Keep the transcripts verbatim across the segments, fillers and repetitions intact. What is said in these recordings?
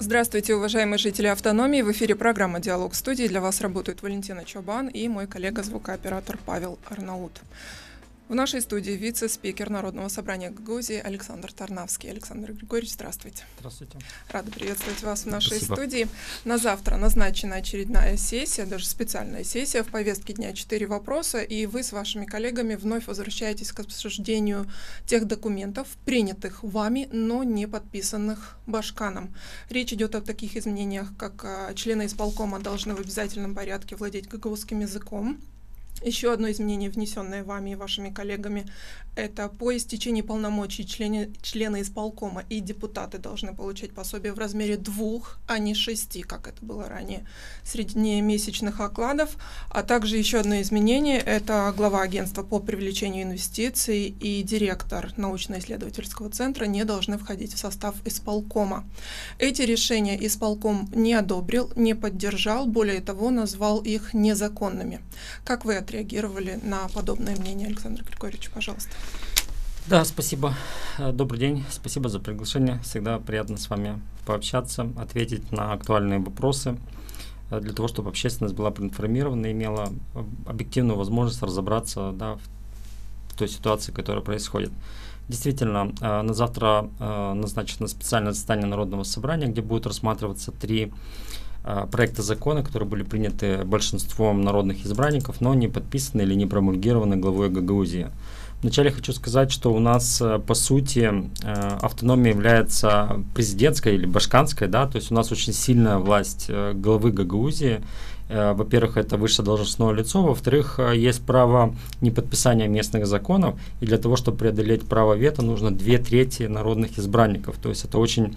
Здравствуйте, уважаемые жители автономии. В эфире программа «Диалог» в студии. Для вас работают Валентина Чобан и мой коллега-звукооператор Павел Арнаут. В нашей студии вице-спикер Народного собрания Гагаузии Александр Тарнавский. Александр Григорьевич, здравствуйте. Здравствуйте. Рада приветствовать вас в нашей Спасибо. студии. На завтра назначена очередная сессия, даже специальная сессия. В повестке дня четыре вопроса, и вы с вашими коллегами вновь возвращаетесь к обсуждению тех документов, принятых вами, но не подписанных Башканом. Речь идет о таких изменениях, как а, члены исполкома должны в обязательном порядке владеть гагаузским языком. Еще одно изменение, внесенное вами и вашими коллегами, это по истечении полномочий члены, члены исполкома и депутаты должны получать пособие в размере двух, а не шести, как это было ранее, среднемесячных окладов. А также еще одно изменение, это глава агентства по привлечению инвестиций и директор научно-исследовательского центра не должны входить в состав исполкома. Эти решения исполком не одобрил, не поддержал, более того, назвал их незаконными. Как вы отреагировали на подобное мнение, Александр Григорьевич, пожалуйста? Да, спасибо. Добрый день. Спасибо за приглашение. Всегда приятно с вами пообщаться, ответить на актуальные вопросы, для того, чтобы общественность была проинформирована и имела объективную возможность разобраться, да, в той ситуации, которая происходит. Действительно, на завтра назначено специальное заседание Народного собрания, где будут рассматриваться три проекты закона, которые были приняты большинством народных избранников, но не подписаны или не промульгированы главой Гагаузии. Вначале хочу сказать, что у нас, по сути, автономия является президентской или башканской, да, то есть у нас очень сильная власть главы Гагаузии. Во-первых, это высшее должностное лицо, во-вторых, есть право неподписания местных законов, и для того, чтобы преодолеть право вето, нужно две трети народных избранников, то есть это очень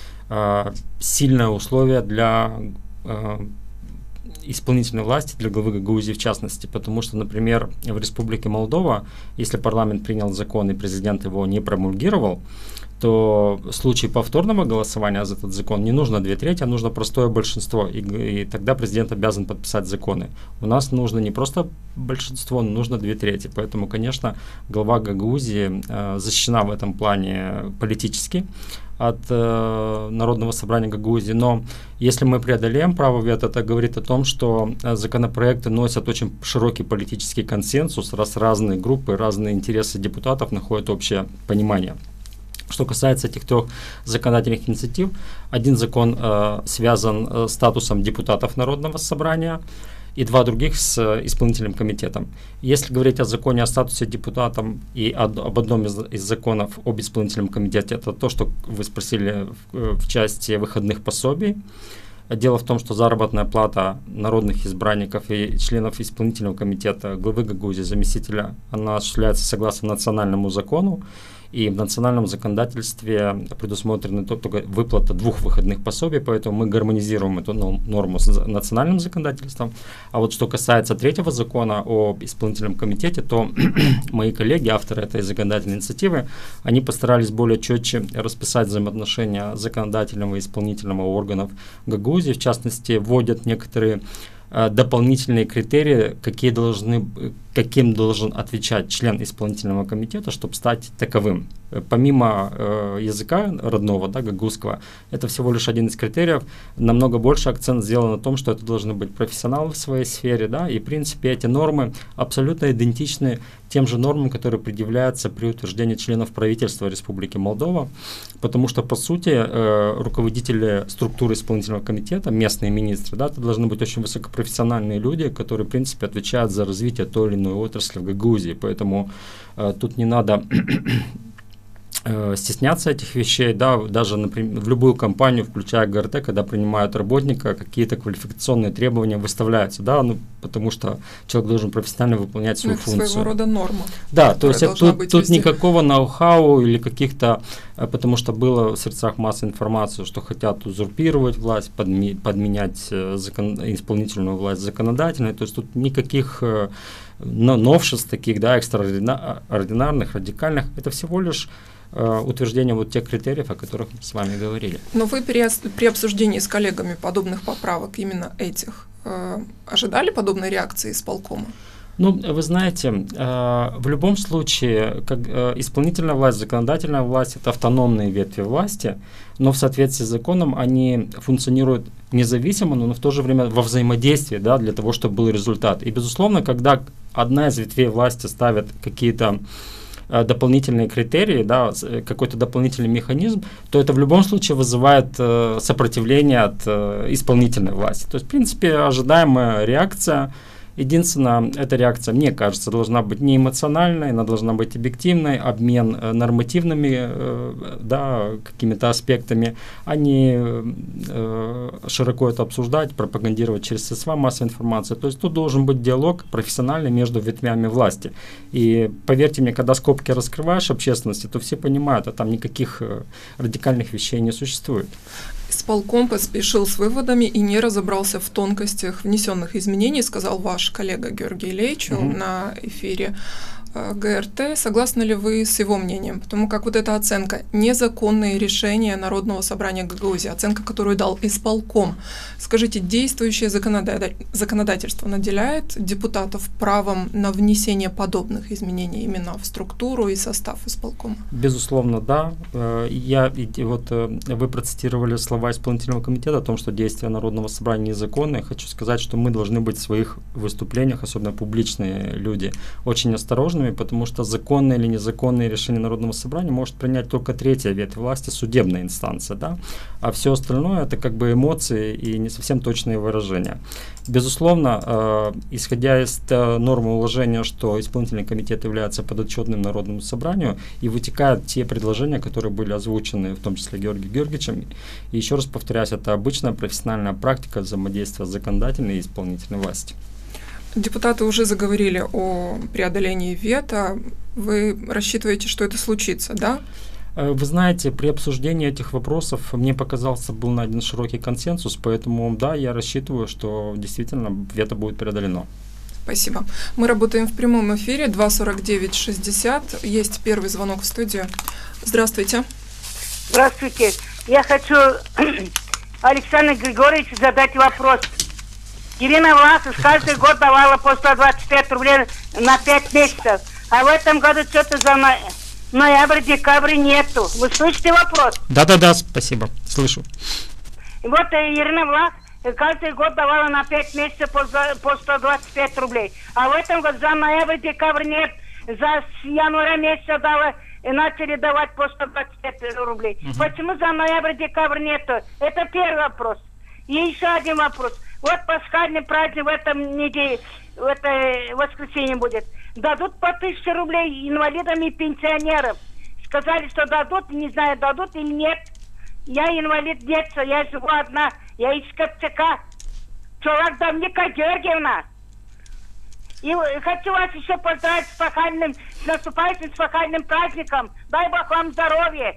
сильное условие для исполнительной власти, для главы Гагаузии в частности, потому что, например, в Республике Молдова, если парламент принял закон и президент его не промульгировал, то в случае повторного голосования за этот закон не нужно две трети, а нужно простое большинство, и, и тогда президент обязан подписать законы. У нас нужно не просто большинство, но нужно две трети, поэтому, конечно, глава Гагаузии э, защищена в этом плане политически от э, Народного собрания Гагаузии, но если мы преодолеем право вето, это говорит о том, что э, законопроекты носят очень широкий политический консенсус, раз разные группы, разные интересы депутатов находят общее понимание. Что касается этих трех законодательных инициатив, один закон э, связан э, с статусом депутатов Народного собрания, и два других с э, исполнительным комитетом. Если говорить о законе о статусе депутатов и об, об одном из, из законов об исполнительном комитете, это то, что вы спросили в, в части выходных пособий. Дело в том, что заработная плата народных избранников и членов исполнительного комитета главы Гагаузии, заместителя, она осуществляется согласно национальному закону. И в национальном законодательстве предусмотрена только выплата двух выходных пособий, поэтому мы гармонизируем эту норму с национальным законодательством. А вот что касается третьего закона об исполнительном комитете, то мои коллеги, авторы этой законодательной инициативы, они постарались более четче расписать взаимоотношения законодательного и исполнительного органов Гагаузии. В частности, вводят некоторые дополнительные критерии, какие должны, каким должен отвечать член исполнительного комитета, чтобы стать таковым. Помимо э, языка родного, да, гагаузского, это всего лишь один из критериев. Намного больше акцент сделан на том, что это должны быть профессионалы в своей сфере, да, и в принципе эти нормы абсолютно идентичны тем же нормам, которые предъявляются при утверждении членов правительства Республики Молдова, потому что, по сути, э, руководители структуры исполнительного комитета, местные министры, да, это должны быть очень высокопрофессиональные люди, которые, в принципе, отвечают за развитие той или иной отрасли в Гагаузии, поэтому э, тут не надо стесняться этих вещей, да, даже, например, в любую компанию, включая ГРТ, когда принимают работника, какие-то квалификационные требования выставляются, да, ну, потому что человек должен профессионально выполнять свою это функцию. Своего рода норма. Да, то есть тут, тут везде. никакого ноу-хау или каких-то, потому что было в сердцах масса информации, что хотят узурпировать власть, подми, подменять закон, исполнительную власть законодательной, то есть тут никаких новшеств таких, да, экстраординарных, радикальных, это всего лишь утверждение вот тех критериев, о которых мы с вами говорили. Но вы при, при обсуждении с коллегами подобных поправок, именно этих, э, ожидали подобной реакции исполкома? Ну, вы знаете, э, в любом случае, как, э, исполнительная власть, законодательная власть — это автономные ветви власти, но в соответствии с законом они функционируют независимо, но в то же время во взаимодействии, да, для того, чтобы был результат. И, безусловно, когда одна из ветвей власти ставит какие-то э, дополнительные критерии, да, какой-то дополнительный механизм, то это в любом случае вызывает э, сопротивление от э, исполнительной власти. То есть, в принципе, ожидаемая реакция. Единственное, эта реакция, мне кажется, должна быть не эмоциональной, она должна быть объективной, обмен э, нормативными э, да, какими-то аспектами, а не э, широко это обсуждать, пропагандировать через средства массовой информации. То есть тут должен быть диалог профессиональный между ветвями власти. И поверьте мне, когда скобки раскрываешь общественности, то все понимают, а там никаких э, радикальных вещей не существует. Исполком поспешил с выводами и не разобрался в тонкостях внесенных изменений, сказал ваш коллега Георгий Лейчел mm-hmm. на эфире э, ГРТ. Согласны ли вы с его мнением? Потому как вот эта оценка незаконные решения Народного собрания Гагаузии, оценка, которую дал исполком. Скажите, действующее законодатель, законодательство наделяет депутатов правом на внесение подобных изменений именно в структуру и состав исполкома? Безусловно, да. Я, вот, вы процитировали слова исполнительного комитета о том, что действия Народного собрания незаконные. Хочу сказать, что мы должны быть в своих выступлениях, особенно публичные люди, очень осторожными, потому что законные или незаконные решения Народного собрания может принять только третья ветвь власти, судебная инстанция, да? А все остальное это как бы эмоции и не совсем точные выражения. Безусловно, э, исходя из э, нормы уложения, что исполнительный комитет является подотчетным Народному собранию, и вытекают те предложения, которые были озвучены, в том числе Георгием Георгиевичем. И еще раз повторяюсь, это обычная профессиональная практика взаимодействия законодательной и исполнительной власти. Депутаты уже заговорили о преодолении вето. Вы рассчитываете, что это случится, да? Вы знаете, при обсуждении этих вопросов мне показался, был найден широкий консенсус, поэтому да, я рассчитываю, что действительно вето будет преодолено. Спасибо. Мы работаем в прямом эфире, два сорок девять шестьдесят. Есть первый звонок в студию. Здравствуйте. Здравствуйте. Я хочу Александру Григорьевичу задать вопрос. Ирина Власов каждый год давала по сто двадцать пять рублей на пять месяцев, а в этом году что-то за ноябрь, декабрь нету. Вы слышите вопрос? Да-да-да, спасибо, слышу. И вот Ирина Власов каждый год давала на пять месяцев по, по сто двадцать пять рублей, а в этом году за ноябрь, декабрь нет. За января месяца дала и начали давать по сто двадцать пять рублей. Uh-huh. Почему за ноябрь, декабрь нету? Это первый вопрос. И еще один вопрос. Вот пасхальный праздник в этом неделе, в это воскресенье будет. Дадут по тысяче рублей инвалидам и пенсионерам. Сказали, что дадут, не знаю, дадут или нет. Я инвалид детства, я живу одна, я из Копчака. Человек Домника Георгиевна. И хочу вас еще поздравить с пасхальным, с наступающим с пасхальным праздником. Дай Бог вам здоровья.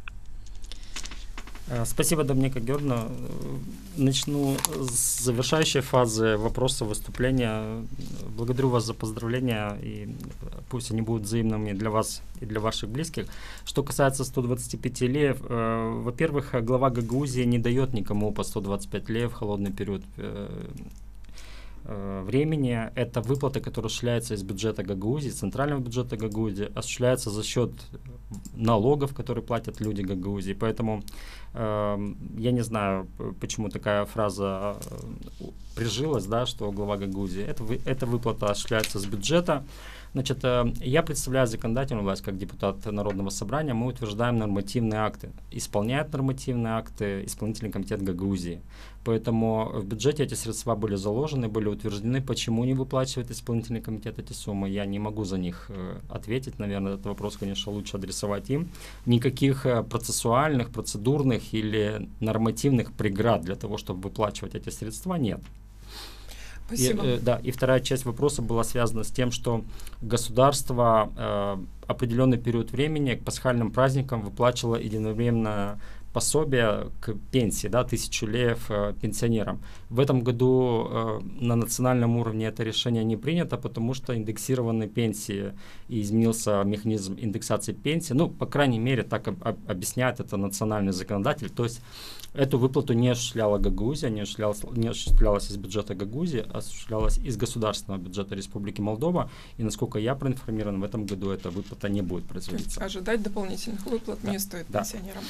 Спасибо, Домника Георгиевна. Начну с завершающей фазы вопроса выступления. Благодарю вас за поздравления, и пусть они будут взаимными для вас и для ваших близких. Что касается ста двадцати пяти леев, э, во-первых, глава Гагаузии не дает никому по сто двадцать пять леев в холодный период э, времени. Это выплата, которая осуществляется из бюджета Гагаузии, центрального бюджета Гагаузии, осуществляется за счет налогов, которые платят люди Гагаузии. Поэтому э, я не знаю, почему такая фраза прижилась, да, что глава Гагаузии. Это, эта выплата осуществляется с бюджета. Значит, э, я представляю законодательную власть как депутат Народного собрания. Мы утверждаем нормативные акты. Исполняет нормативные акты исполнительный комитет Гагаузии. Поэтому в бюджете эти средства были заложены, были утверждены. Почему не выплачивает исполнительный комитет эти суммы, я не могу за них э, ответить. Наверное, этот вопрос, конечно, лучше адресовать им. Никаких э, процессуальных, процедурных или нормативных преград для того, чтобы выплачивать эти средства, нет. Спасибо. И, э, да, и вторая часть вопроса была связана с тем, что государство э, определенный период времени к пасхальным праздникам выплачивало единовременно пособие к пенсии, да, тысячу леев э, пенсионерам. В этом году э, на национальном уровне это решение не принято, потому что индексированы пенсии и изменился механизм индексации пенсии. Ну, по крайней мере, так об, об, объясняет это национальный законодатель. То есть Эту выплату не осуществляла Гагаузия, не осуществлялась, не осуществлялась из бюджета Гагаузии, а осуществлялась из государственного бюджета Республики Молдова. И, насколько я проинформирован, в этом году эта выплата не будет производиться. Ожидать дополнительных выплат да. не стоит да. пенсионерам.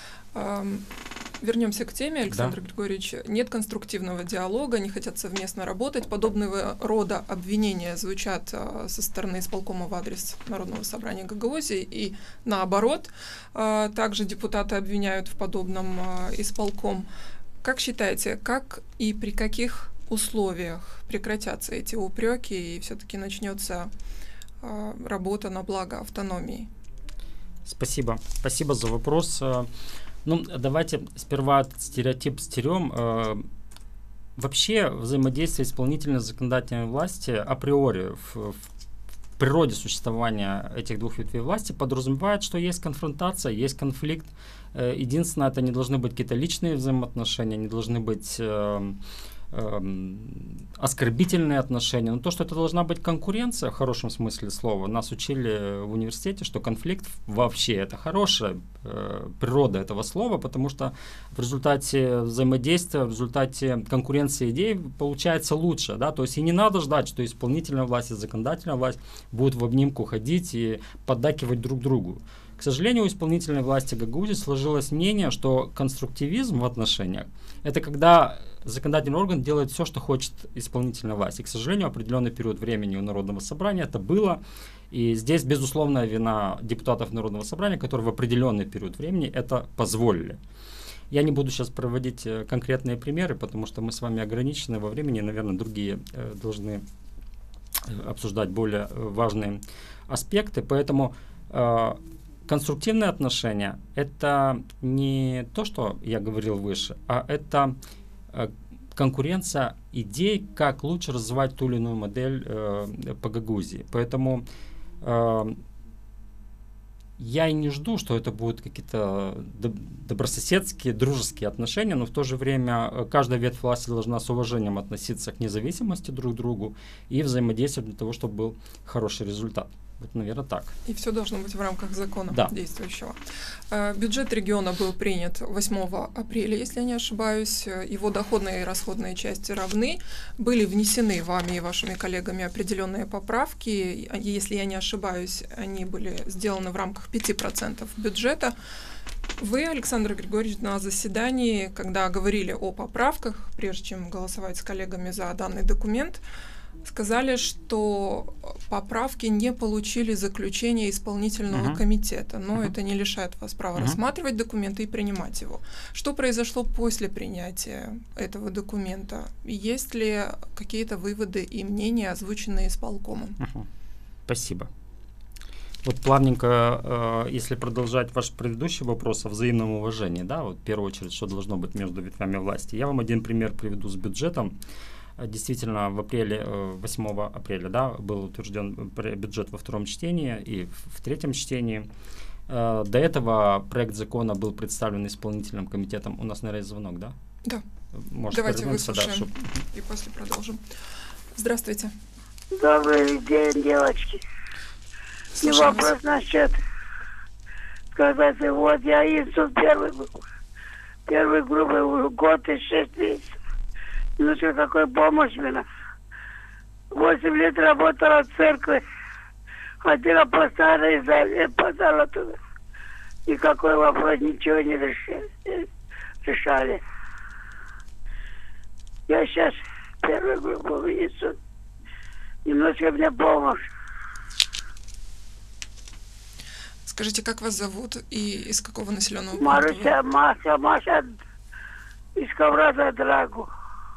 Вернемся к теме, Александр да. Григорьевич. Нет конструктивного диалога, не хотят совместно работать. Подобного рода обвинения звучат а, со стороны исполкома в адрес Народного собрания Гагаузии и наоборот. А, также депутаты обвиняют в подобном а, исполком. Как считаете, как и при каких условиях прекратятся эти упреки и все-таки начнется а, работа на благо автономии? Спасибо. Спасибо за вопрос. Ну, давайте сперва этот стереотип стерем. Э, вообще взаимодействие исполнительной и законодательной власти априори в, в природе существования этих двух ветвей власти подразумевает, что есть конфронтация, есть конфликт. Э, единственное, это не должны быть какие-то личные взаимоотношения, не должны быть э, э, оскорбительные отношения. Но то, что это должна быть конкуренция, в хорошем смысле слова, нас учили в университете, что конфликт вообще это хорошая э, природа этого слова, потому что в результате взаимодействия, в результате конкуренции идей получается лучше. Да? То есть и не надо ждать, что исполнительная власть и законодательная власть будут в обнимку ходить и поддакивать друг другу. К сожалению, у исполнительной власти Гагаузии сложилось мнение, что конструктивизм в отношениях – это когда законодательный орган делает все, что хочет исполнительная власть. И, к сожалению, определенный период времени у Народного собрания это было. И здесь, безусловная вина депутатов Народного собрания, которые в определенный период времени это позволили. Я не буду сейчас проводить э, конкретные примеры, потому что мы с вами ограничены во времени, наверное, другие э, должны обсуждать более важные аспекты. Поэтому э, конструктивные отношения – это не то, что я говорил выше, а это э, конкуренция идей, как лучше развивать ту или иную модель э, по Гагаузии. Поэтому э, я и не жду, что это будут какие-то добрососедские, дружеские отношения, но в то же время каждая ветвь власти должна с уважением относиться к независимости друг к другу и взаимодействовать для того, чтобы был хороший результат. Вот, наверное, так. И все должно быть в рамках закона да. действующего. Бюджет региона был принят восьмого апреля, если я не ошибаюсь. Его доходные и расходные части равны. Были внесены вами и вашими коллегами определенные поправки. Если я не ошибаюсь, они были сделаны в рамках пяти процентов бюджета. Вы, Александр Григорьевич, на заседании, когда говорили о поправках, прежде чем голосовать с коллегами за данный документ, сказали, что поправки не получили заключение исполнительного uh-huh. комитета, но uh-huh. это не лишает вас права uh-huh. рассматривать документы и принимать его. Что произошло после принятия этого документа? Есть ли какие-то выводы и мнения, озвученные исполкомом? Uh-huh. Спасибо. Вот плавненько, э, если продолжать ваш предыдущий вопрос о взаимном уважении, да, вот в первую очередь, что должно быть между ветвями власти. Я вам один пример приведу с бюджетом. Действительно, в апреле, восьмого апреля, да, был утвержден бюджет во втором чтении и в третьем чтении. До этого проект закона был представлен исполнительным комитетом. У нас, наверное, есть звонок, да? Да. Может, давайте выслушаем, да, чтоб... и после продолжим. Здравствуйте. Добрый день, девочки. И вопрос насчет, сказать, вот я институт первый был, первой группы уже год и шесть месяцев. Ну что, какой помощь мне? Восемь лет работала в церкви, ходила по старой зале, подала туда. Никакой вопрос, ничего не решали. решали. Я сейчас первую группу вынесу. Немножко мне помощь. Скажите, как вас зовут и из какого населенного пункта? Маруся, Маша, Маша из Коврата Драгу.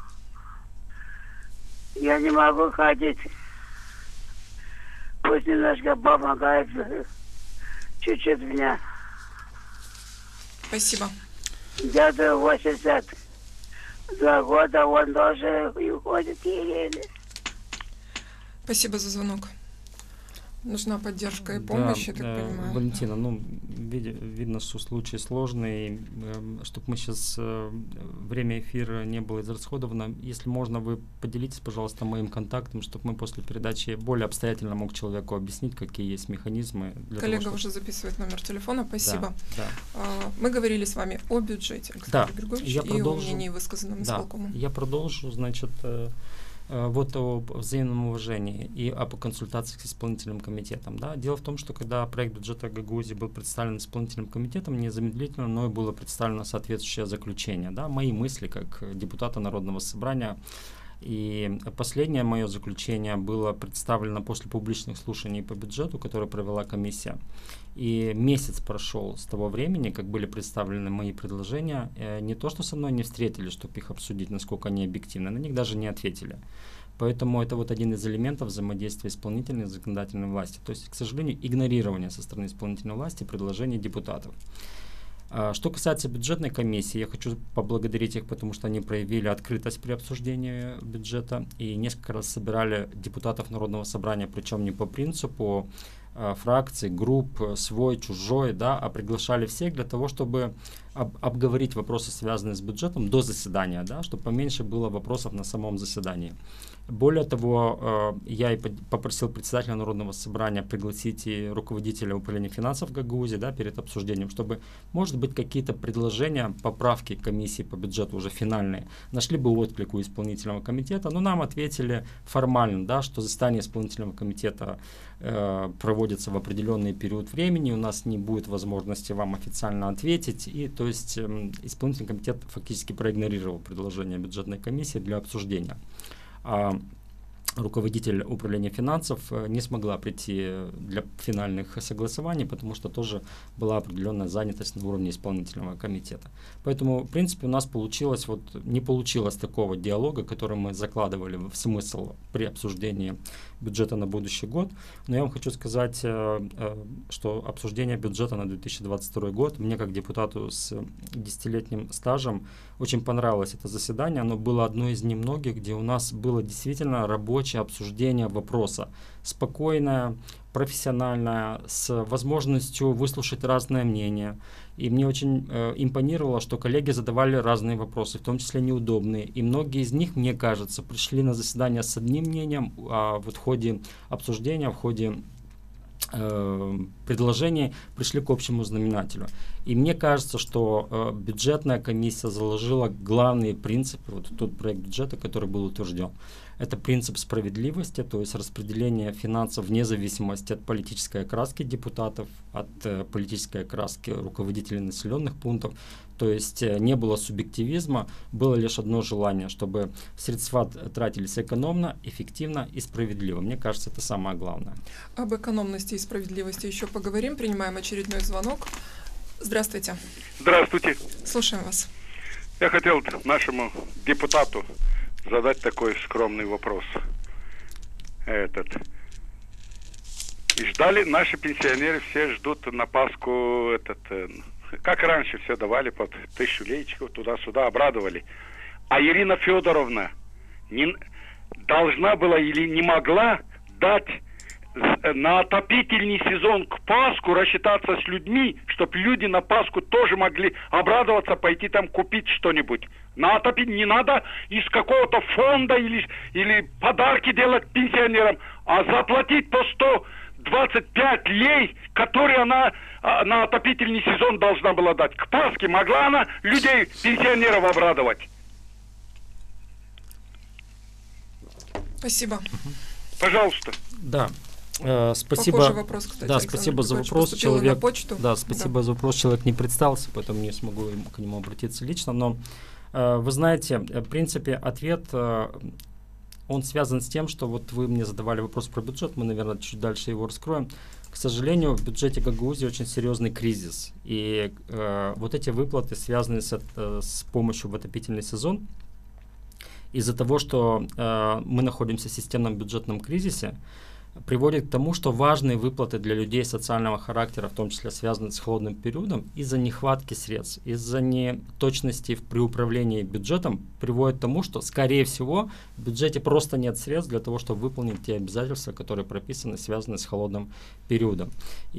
Я не могу ходить. Пусть немножко помогает чуть-чуть меня. Спасибо. Дяду восемьдесят два года, он тоже уходит еле. Спасибо за звонок. Нужна поддержка и помощь, да, я так э, понимаю. Валентина, ну, види, видно, что случай сложный, э, чтобы мы сейчас, э, время эфира не было израсходовано, если можно, вы поделитесь, пожалуйста, моим контактом, чтобы мы после передачи более обстоятельно мог человеку объяснить, какие есть механизмы. Для Коллега того, уже записывает номер телефона, спасибо. Да, да. А, мы говорили с вами о бюджете, Александр Да, Григорьевич, я и продолжу. о мнении, высказанном Да, исполкомом. я продолжу, значит, э, вот о взаимном уважении и об консультациях с исполнительным комитетом. Да. Дело в том, что когда проект бюджета Гагаузии был представлен исполнительным комитетом, незамедлительно мною было представлено соответствующее заключение. Да, мои мысли как депутата Народного собрания. И последнее мое заключение было представлено после публичных слушаний по бюджету, которые провела комиссия. И месяц прошел с того времени, как были представлены мои предложения. Э, не то, что со мной не встретились, чтобы их обсудить, насколько они объективны, на них даже не ответили. Поэтому это вот один из элементов взаимодействия исполнительной и законодательной власти. То есть, к сожалению, игнорирование со стороны исполнительной власти предложений депутатов. Что касается бюджетной комиссии, я хочу поблагодарить их, потому что они проявили открытость при обсуждении бюджета и несколько раз собирали депутатов Народного собрания, причем не по принципу э, фракций, групп, свой, чужой, да, а приглашали всех для того, чтобы об, обговорить вопросы, связанные с бюджетом до заседания, да, чтобы поменьше было вопросов на самом заседании. Более того, э, я и попросил председателя Народного собрания пригласить и руководителя управления финансов Гагаузии, да, перед обсуждением, чтобы, может быть, какие-то предложения, поправки комиссии по бюджету уже финальные, нашли бы отклик у исполнительного комитета, но нам ответили формально, да, что заседание исполнительного комитета э, проводится в определенный период времени, у нас не будет возможности вам официально ответить, и то есть э, исполнительный комитет фактически проигнорировал предложение бюджетной комиссии для обсуждения. А руководитель управления финансов не смогла прийти для финальных согласований, потому что тоже была определенная занятость на уровне исполнительного комитета. Поэтому, в принципе, у нас получилось, вот не получилось такого диалога, который мы закладывали в смысл при обсуждении бюджета на будущий год. Но я вам хочу сказать, что обсуждение бюджета на две тысячи двадцать второй год мне, как депутату с десятилетним стажем, очень понравилось это заседание. Оно было одно из немногих, где у нас было действительно рабочее обсуждение вопроса. Спокойное, профессиональное, с возможностью выслушать разное мнение. И мне очень э, импонировало, что коллеги задавали разные вопросы, в том числе неудобные. И многие из них, мне кажется, пришли на заседание с одним мнением, а вот в ходе обсуждения, в ходе э, предложений пришли к общему знаменателю. И мне кажется, что э, бюджетная комиссия заложила главные принципы, вот тот проект бюджета, который был утвержден. Это принцип справедливости, то есть распределение финансов вне зависимости от политической окраски депутатов, от э, политической окраски руководителей населенных пунктов. То есть э, не было субъективизма, было лишь одно желание, чтобы средства тратились экономно, эффективно и справедливо. Мне кажется, это самое главное. Об экономности и справедливости еще поговорим. Принимаем очередной звонок. Здравствуйте. Здравствуйте. Слушаем вас. Я хотел нашему депутату задать такой скромный вопрос. Этот. И ждали, наши пенсионеры все ждут на Пасху, этот, как раньше все давали под тысячу леечков, туда-сюда, обрадовали. А Ирина Федоровна не, должна была или не могла дать на отопительный сезон к Пасху рассчитаться с людьми, чтобы люди на Пасху тоже могли обрадоваться, пойти там купить что-нибудь. На отопить не надо из какого-то фонда или, или подарки делать пенсионерам, а заплатить по сто двадцать пять лей, которые она а, на отопительный сезон должна была дать. К Пасхе могла она людей, пенсионеров обрадовать. Спасибо. Пожалуйста. Да. Э, спасибо. Похожий вопрос, кстати, да, Александр спасибо за Григорьевич, вопрос. поступило Человек, на почту. Да, спасибо Да. за вопрос. Человек не представился, поэтому не смогу ему- к нему обратиться лично. Но э, вы знаете, в принципе, ответ э, он связан с тем, что вот вы мне задавали вопрос про бюджет, мы, наверное, чуть дальше его раскроем. К сожалению, в бюджете Гагаузии очень серьезный кризис. И э, вот эти выплаты связаны с, э, с помощью в отопительный сезон. Из-за того, что э, мы находимся в системном бюджетном кризисе, приводит к тому, что важные выплаты для людей социального характера, в том числе связанные с холодным периодом, из-за нехватки средств, из-за неточности при управлении бюджетом, приводит к тому, что, скорее всего, в бюджете просто нет средств для того, чтобы выполнить те обязательства, которые прописаны, связанные с холодным периодом.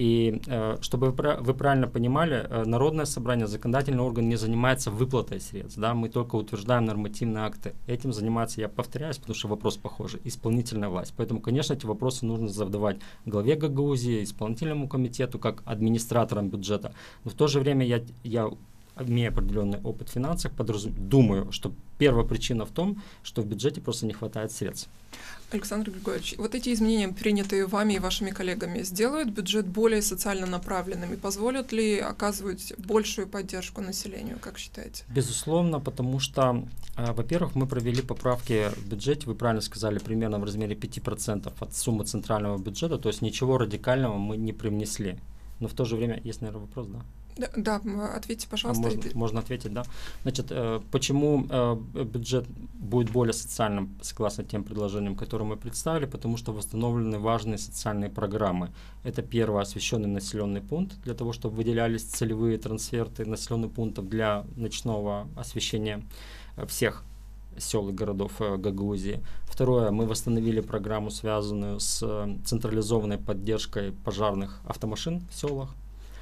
И э, чтобы вы, вы правильно понимали, э, Народное собрание, законодательный орган не занимается выплатой средств, да, мы только утверждаем нормативные акты. Этим занимается, я повторяюсь, потому что вопрос похожий, исполнительная власть. Поэтому, конечно, эти вопросы нужно задавать главе Гагаузии, исполнительному комитету, как администраторам бюджета. Но в то же время я, я имея определенный опыт в финансах, подразум... думаю, что первая причина в том, что в бюджете просто не хватает средств. Александр Григорьевич, вот эти изменения, принятые вами и вашими коллегами, сделают бюджет более социально направленным и позволят ли оказывать большую поддержку населению, как считаете? Безусловно, потому что, э, во-первых, мы провели поправки в бюджете, вы правильно сказали, примерно в размере пяти процентов от суммы центрального бюджета, то есть ничего радикального мы не привнесли. Но в то же время, есть, наверное, вопрос, да? Да, да, ответьте, пожалуйста. А можно, можно ответить, да. Значит, э, почему э, бюджет будет более социальным, согласно тем предложениям, которые мы представили, потому что восстановлены важные социальные программы. Это первое, освещенный населенный пункт, для того, чтобы выделялись целевые трансферты населенных пунктов для ночного освещения всех сел и городов э, Гагаузии. Второе, мы восстановили программу, связанную с э, централизованной поддержкой пожарных автомашин в селах.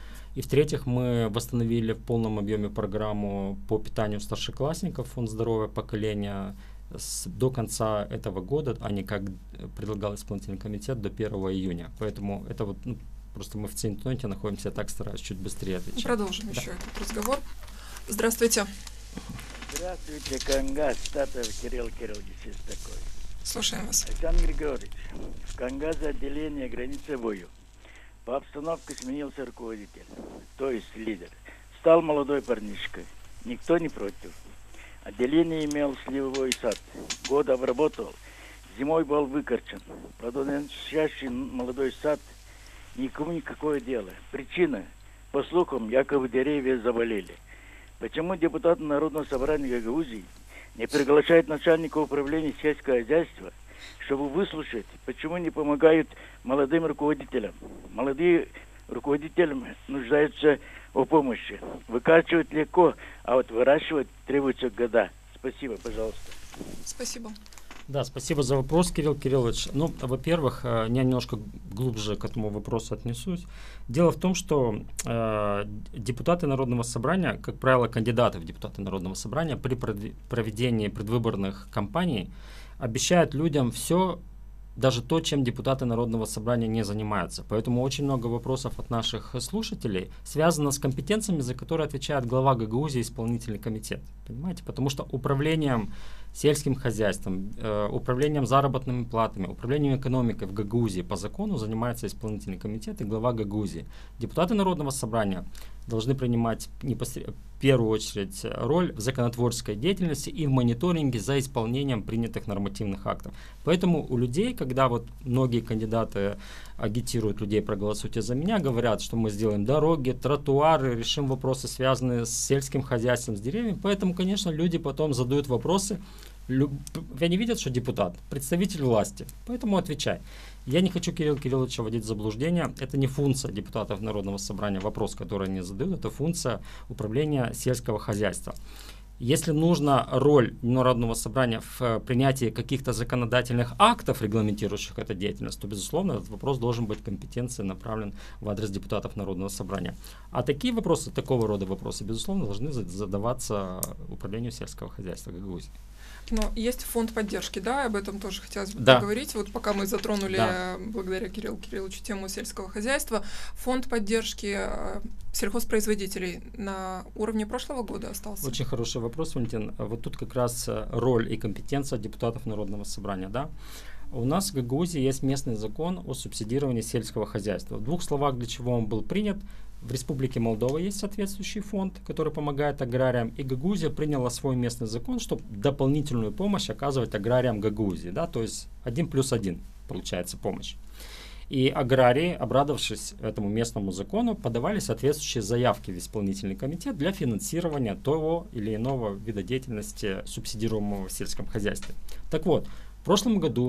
И в-третьих, мы восстановили в полном объеме программу по питанию старшеклассников, фонд здоровья поколения с, до конца этого года, а не как предлагал исполнительный комитет, до первого июня. Поэтому это вот, ну, просто мы в цейтноте находимся, я так стараюсь чуть быстрее отвечать. Продолжим да. еще этот разговор. Здравствуйте. Здравствуйте, Кангаз, Татов Кирилл Кириллович есть такой. Слушаем вас. Александр Григорьевич, в Кангазе отделение границевую. По обстановке сменился руководитель, то есть лидер. Стал молодой парнишкой, никто не против. Отделение имел сливовой сад, год обработал, зимой был выкорчен. Плодоносящий молодой сад, никому никакое дело. Причина, по слухам, якобы деревья заболели. Почему депутаты Народного собрания Гагаузии не приглашают начальника управления сельского хозяйства, чтобы выслушать, почему не помогают молодым руководителям? Молодые руководители нуждаются в помощи. Выкачивать легко, а вот выращивать требуется года. Спасибо, пожалуйста. Спасибо. Да, спасибо за вопрос, Кирилл Кириллович. Ну, во-первых, я немножко глубже к этому вопросу отнесусь. Дело в том, что э, депутаты Народного собрания, как правило, кандидаты в депутаты Народного собрания при проведении предвыборных кампаний обещают людям все, даже то, чем депутаты Народного собрания не занимаются. Поэтому очень много вопросов от наших слушателей связано с компетенциями, за которые отвечает глава Гагаузии, исполнительный комитет. Понимаете? Потому что управлением сельским хозяйством, э, управлением заработными платами, управлением экономикой в Гагаузии по закону занимается исполнительный комитет и глава Гагаузии. Депутаты Народного собрания должны принимать непосред... в первую очередь роль в законотворческой деятельности и в мониторинге за исполнением принятых нормативных актов. Поэтому у людей, когда вот многие кандидаты агитируют людей, проголосуйте за меня, говорят, что мы сделаем дороги, тротуары, решим вопросы, связанные с сельским хозяйством, с деревьями. Поэтому, конечно, люди потом задают вопросы. Они видят, что депутат, представитель власти, поэтому отвечай. Я не хочу Кирилла Кирилловича вводить в заблуждение. Это не функция депутатов Народного собрания, вопрос, который они задают, это функция управления сельского хозяйства. Если нужна роль Народного собрания в принятии каких-то законодательных актов, регламентирующих эту деятельность, то, безусловно, этот вопрос должен быть компетенцией направлен в адрес депутатов Народного собрания. А такие вопросы, такого рода вопросы, безусловно, должны задаваться управлению сельского хозяйства Гагаузии. Но есть фонд поддержки, да, об этом тоже хотелось бы да. поговорить. Вот пока мы затронули, да. благодаря Кириллу Кирилловичу, тему сельского хозяйства, фонд поддержки э, сельхозпроизводителей на уровне прошлого года остался? Очень хороший вопрос, Валентин. Вот тут как раз роль и компетенция депутатов Народного собрания, да. У нас в Гагаузии есть местный закон о субсидировании сельского хозяйства. В двух словах, для чего он был принят. В Республике Молдова есть соответствующий фонд, который помогает аграриям, и Гагаузия приняла свой местный закон, чтобы дополнительную помощь оказывать аграриям Гагаузии, да, то есть один плюс один получается помощь. И аграрии, обрадовавшись этому местному закону, подавали соответствующие заявки в исполнительный комитет для финансирования того или иного вида деятельности, субсидируемого в сельском хозяйстве. Так вот, в прошлом году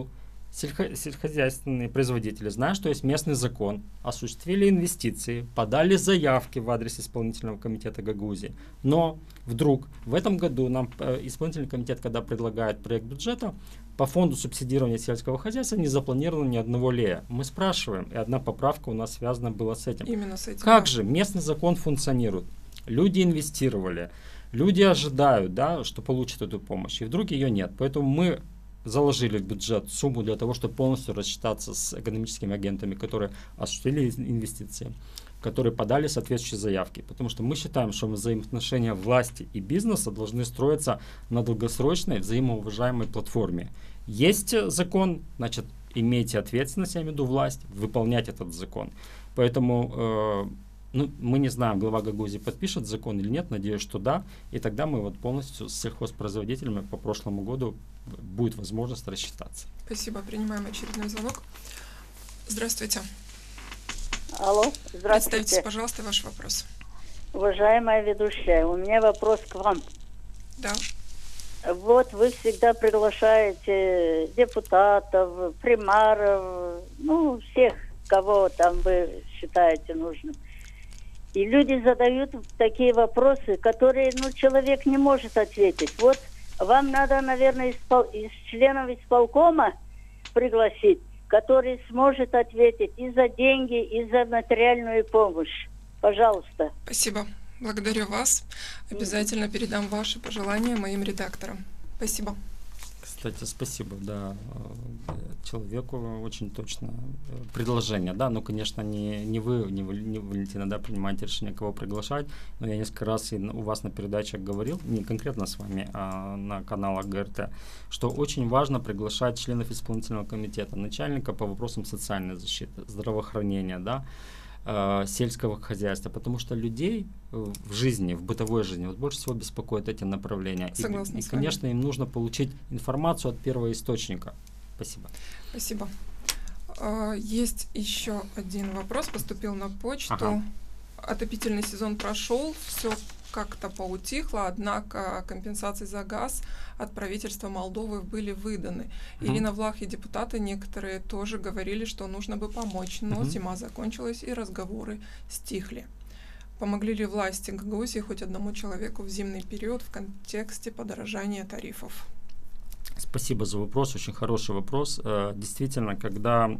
Сельхо- сельскохозяйственные производители, зная, что есть местный закон, осуществили инвестиции, подали заявки в адрес исполнительного комитета Гагаузии. Но вдруг в этом году нам э, исполнительный комитет, когда предлагает проект бюджета, по фонду субсидирования сельского хозяйства не запланировано ни одного лея. Мы спрашиваем, и одна поправка у нас связана была с этим. Именно с этим. Как да. же местный закон функционирует? Люди инвестировали, люди ожидают, да, что получат эту помощь, и вдруг ее нет. Поэтому мы заложили в бюджет сумму для того, чтобы полностью рассчитаться с экономическими агентами, которые осуществили инвестиции, которые подали соответствующие заявки. Потому что мы считаем, что взаимоотношения власти и бизнеса должны строиться на долгосрочной, взаимоуважаемой платформе. Есть закон, значит, имейте ответственность, я имею в виду власть, выполнять этот закон. Поэтому э, ну, мы не знаем, глава Гагаузии подпишет закон или нет, надеюсь, что да. И тогда мы вот полностью с сельхозпроизводителями по прошлому году будет возможность рассчитаться. Спасибо. Принимаем очередной звонок. Здравствуйте. Алло, здравствуйте. Представьтесь, пожалуйста, ваш вопрос. Уважаемая ведущая, у меня вопрос к вам. Да. Вот вы всегда приглашаете депутатов, примаров, ну, всех, кого там вы считаете нужным. И люди задают такие вопросы, которые, ну, человек не может ответить. Вот вам надо, наверное, испол... из членов исполкома пригласить, который сможет ответить и за деньги, и за материальную помощь. Пожалуйста. Спасибо. Благодарю вас. Обязательно передам ваши пожелания моим редакторам. Спасибо. Кстати, спасибо, да, человеку очень точно предложение, да, ну, конечно, не, не вы, не, не Валентина, да, принимаете решение, кого приглашать, но я несколько раз и у вас на передачах говорил, не конкретно с вами, а на каналах ГРТ, что очень важно приглашать членов исполнительного комитета, начальника по вопросам социальной защиты, здравоохранения, да, сельского хозяйства, потому что людей в жизни, в бытовой жизни вот больше всего беспокоят эти направления. Согласна и, и с вами. конечно, им нужно получить информацию от первого источника. Спасибо. Спасибо. Есть еще один вопрос, поступил на почту. Ага. Отопительный сезон прошел, все как-то поутихло, однако компенсации за газ от правительства Молдовы были выданы. Mm-hmm. Ирина Влах и депутаты некоторые тоже говорили, что нужно бы помочь, но mm-hmm. зима закончилась и разговоры стихли. Помогли ли власти Гагаузии хоть одному человеку в зимний период в контексте подорожания тарифов? Спасибо за вопрос, очень хороший вопрос. Действительно, когда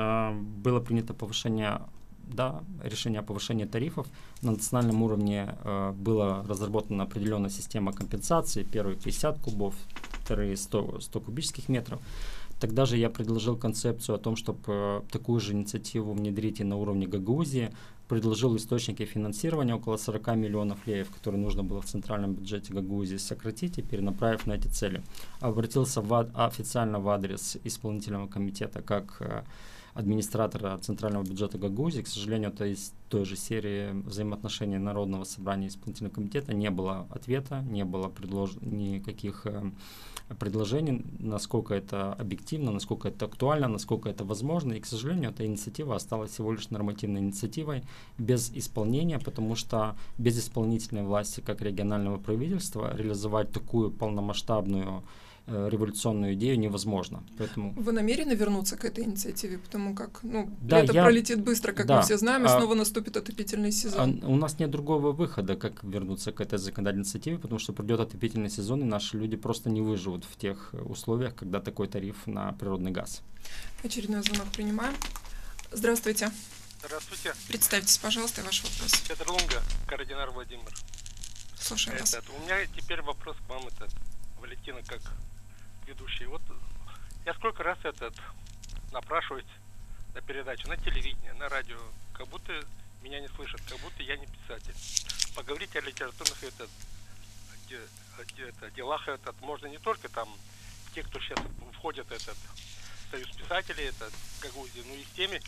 было принято повышение Да, решение о повышении тарифов, на национальном уровне э, была разработана определенная система компенсации. Первые пятьдесят кубов, вторые сто, сто кубических метров. Тогда же я предложил концепцию о том, чтобы э, такую же инициативу внедрить и на уровне Гагаузии. Предложил источники финансирования около сорок миллионов леев, которые нужно было в центральном бюджете Гагаузии сократить и перенаправив на эти цели. Обратился в, официально в адрес исполнительного комитета как э, администратора центрального бюджета Гагаузии. К сожалению, то из той же серии взаимоотношений Народного собрания и исполнительного комитета не было ответа, не было предлож... никаких э, предложений, насколько это объективно, насколько это актуально, насколько это возможно. И, к сожалению, эта инициатива осталась всего лишь нормативной инициативой без исполнения, потому что без исполнительной власти, как регионального правительства, реализовать такую полномасштабную революционную идею невозможно. Поэтому... Вы намерены вернуться к этой инициативе, потому как ну, да, лето я... пролетит быстро, как да. мы все знаем, и а... снова наступит отопительный сезон. А у нас нет другого выхода, как вернуться к этой законодательной инициативе, потому что придет отопительный сезон, и наши люди просто не выживут в тех условиях, когда такой тариф на природный газ. Очередной звонок принимаем. Здравствуйте. Здравствуйте. Представьтесь, пожалуйста, ваш вопрос. Петр Лунга, координатор Владимир. Слушаем вас. У меня теперь вопрос к вам, этот, Валентина, как ведущий. Вот я сколько раз этот напрашиваюсь на передачу, на телевидении, на радио, как будто меня не слышат, как будто я не писатель. Поговорить о литературных этот, де, де, это, делах этот, можно не только там те, кто сейчас входят в этот союз писателей, это Гагаузии, но и с теми,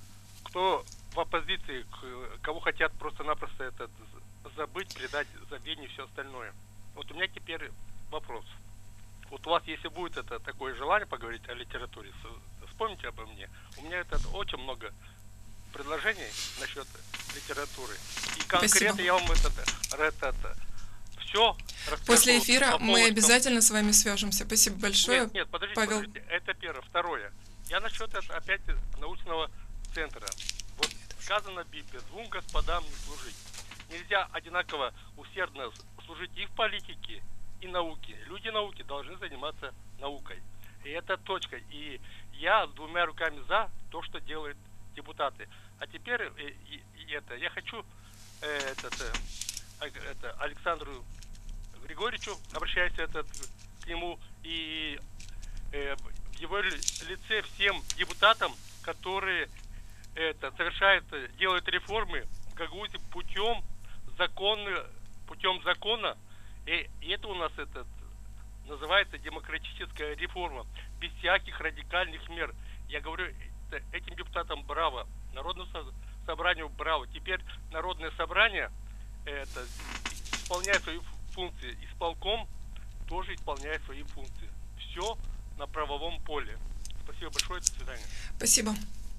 кто в оппозиции, кого хотят просто-напросто этот забыть, предать забвению и все остальное. Вот у меня теперь вопрос. Вот у вас, если будет это такое желание поговорить о литературе, вспомните обо мне. У меня это очень много предложений насчет литературы. И конкретно Спасибо. Я вам это, это, это все расскажу. После эфира по мы поводу... обязательно с вами свяжемся. Спасибо большое. Нет, нет, подождите, Павел. подождите. Это первое. Второе. Я насчет это, опять научного центра. Вот сказано в Библии, двум господам не служить. Нельзя одинаково усердно служить и в политике, и науке. Люди науки должны заниматься наукой. И это точка. И я двумя руками за то, что делают депутаты. А теперь э, и, и это, я хочу э, этот, э, это, Александру Григорьевичу, обращаюсь этот, к нему, и э, в его лице всем депутатам, которые это, совершают, делают реформы в Гагаузии путем законы, путем закона. И, и это у нас этот, называется демократическая реформа, без всяких радикальных мер. Я говорю это, этим депутатам браво, Народному собранию браво. Теперь Народное собрание это, исполняет свои функции, исполком тоже исполняет свои функции. Все на правовом поле. Спасибо большое, до свидания. Спасибо.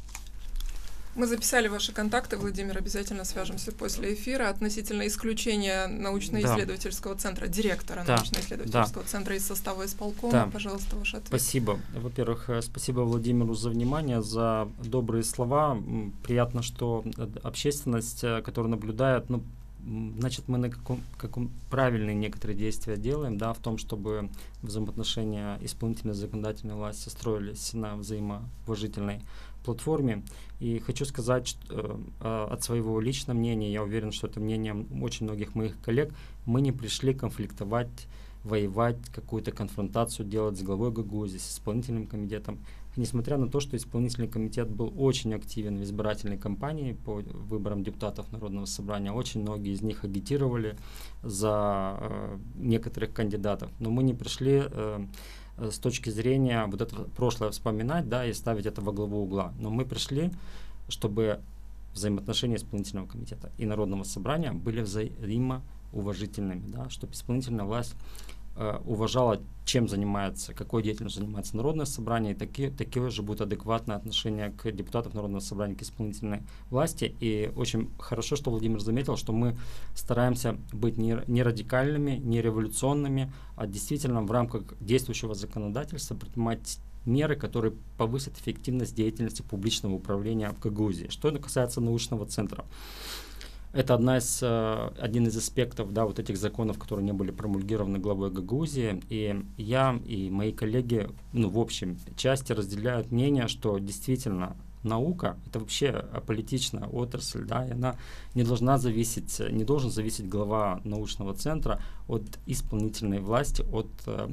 Мы записали ваши контакты, Владимир, обязательно свяжемся после эфира. Относительно исключения научно-исследовательского да. центра, директора да. научно-исследовательского да. центра из состава исполкома, да. пожалуйста, ваш ответ. Спасибо. Во-первых, спасибо Владимиру за внимание, за добрые слова. Приятно, что общественность, которая наблюдает, ну, значит, мы на каком, каком правильные некоторые действия делаем, да, в том, чтобы взаимоотношения исполнительной и законодательной власти строились на взаимоуважительной платформе. И хочу сказать что, э, от своего личного мнения, я уверен, что это мнение очень многих моих коллег, мы не пришли конфликтовать, воевать, какую-то конфронтацию делать с главой Гагаузии, с исполнительным комитетом. Несмотря на то, что исполнительный комитет был очень активен в избирательной кампании по выборам депутатов Народного собрания, очень многие из них агитировали за э, некоторых кандидатов, но мы не пришли э, с точки зрения вот это прошлое вспоминать, да, и ставить это во главу угла. Но мы пришли, чтобы взаимоотношения исполнительного комитета и Народного собрания были взаимоуважительными, да, чтобы исполнительная власть э, уважала, чем занимается, какой деятельностью занимается Народное собрание, и такие, такие же будут адекватное отношение к депутатам Народного собрания, к исполнительной власти. И очень хорошо, что Владимир заметил, что мы стараемся быть не, не радикальными, не революционными, а действительно в рамках действующего законодательства принимать меры, которые повысят эффективность деятельности публичного управления в Гагаузии. Что касается научного центра. Это одна из, один из аспектов, да, вот этих законов, которые не были промульгированы главой Гагаузии. И я и мои коллеги, ну, в общем части разделяют мнение, что действительно наука — это вообще аполитичная отрасль, да, и она не должна зависеть, не должен зависеть глава научного центра от исполнительной власти, от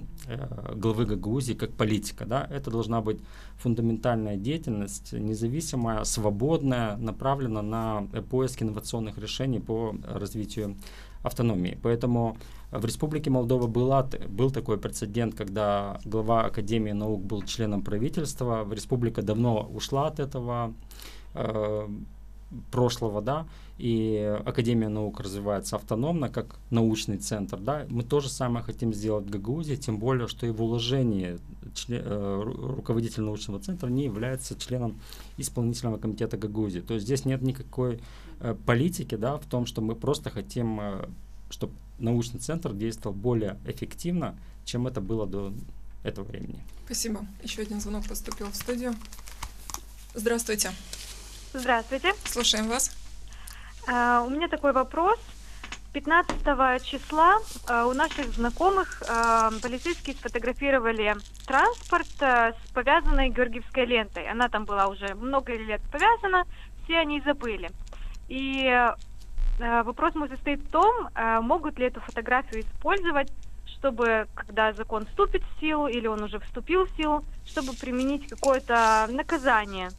э, главы Гагаузии как политика, да. Это должна быть фундаментальная деятельность, независимая, свободная, направлена на поиск инновационных решений по развитию автономии. Поэтому в Республике Молдова была, был такой прецедент, когда глава Академии наук был членом правительства. Республика давно ушла от этого э, прошлого, да, и Академия наук развивается автономно, как научный центр, да. Мы то же самое хотим сделать в Гагаузии, тем более, что и в уложении член, э, руководитель научного центра не является членом исполнительного комитета Гагаузии. То есть здесь нет никакой э, политики, да, в том, что мы просто хотим, э, чтобы научный центр действовал более эффективно, чем это было до этого времени. Спасибо. Еще один звонок поступил в студию. Здравствуйте. Здравствуйте. Слушаем вас. Uh, у меня такой вопрос. пятнадцатого числа uh, у наших знакомых uh, полицейские сфотографировали транспорт uh, с повязанной георгиевской лентой. Она там была уже много лет повязана, все они забыли. И uh, вопрос мой состоит в том, uh, могут ли эту фотографию использовать, чтобы, когда закон вступит в силу, или он уже вступил в силу, чтобы применить какое-то наказание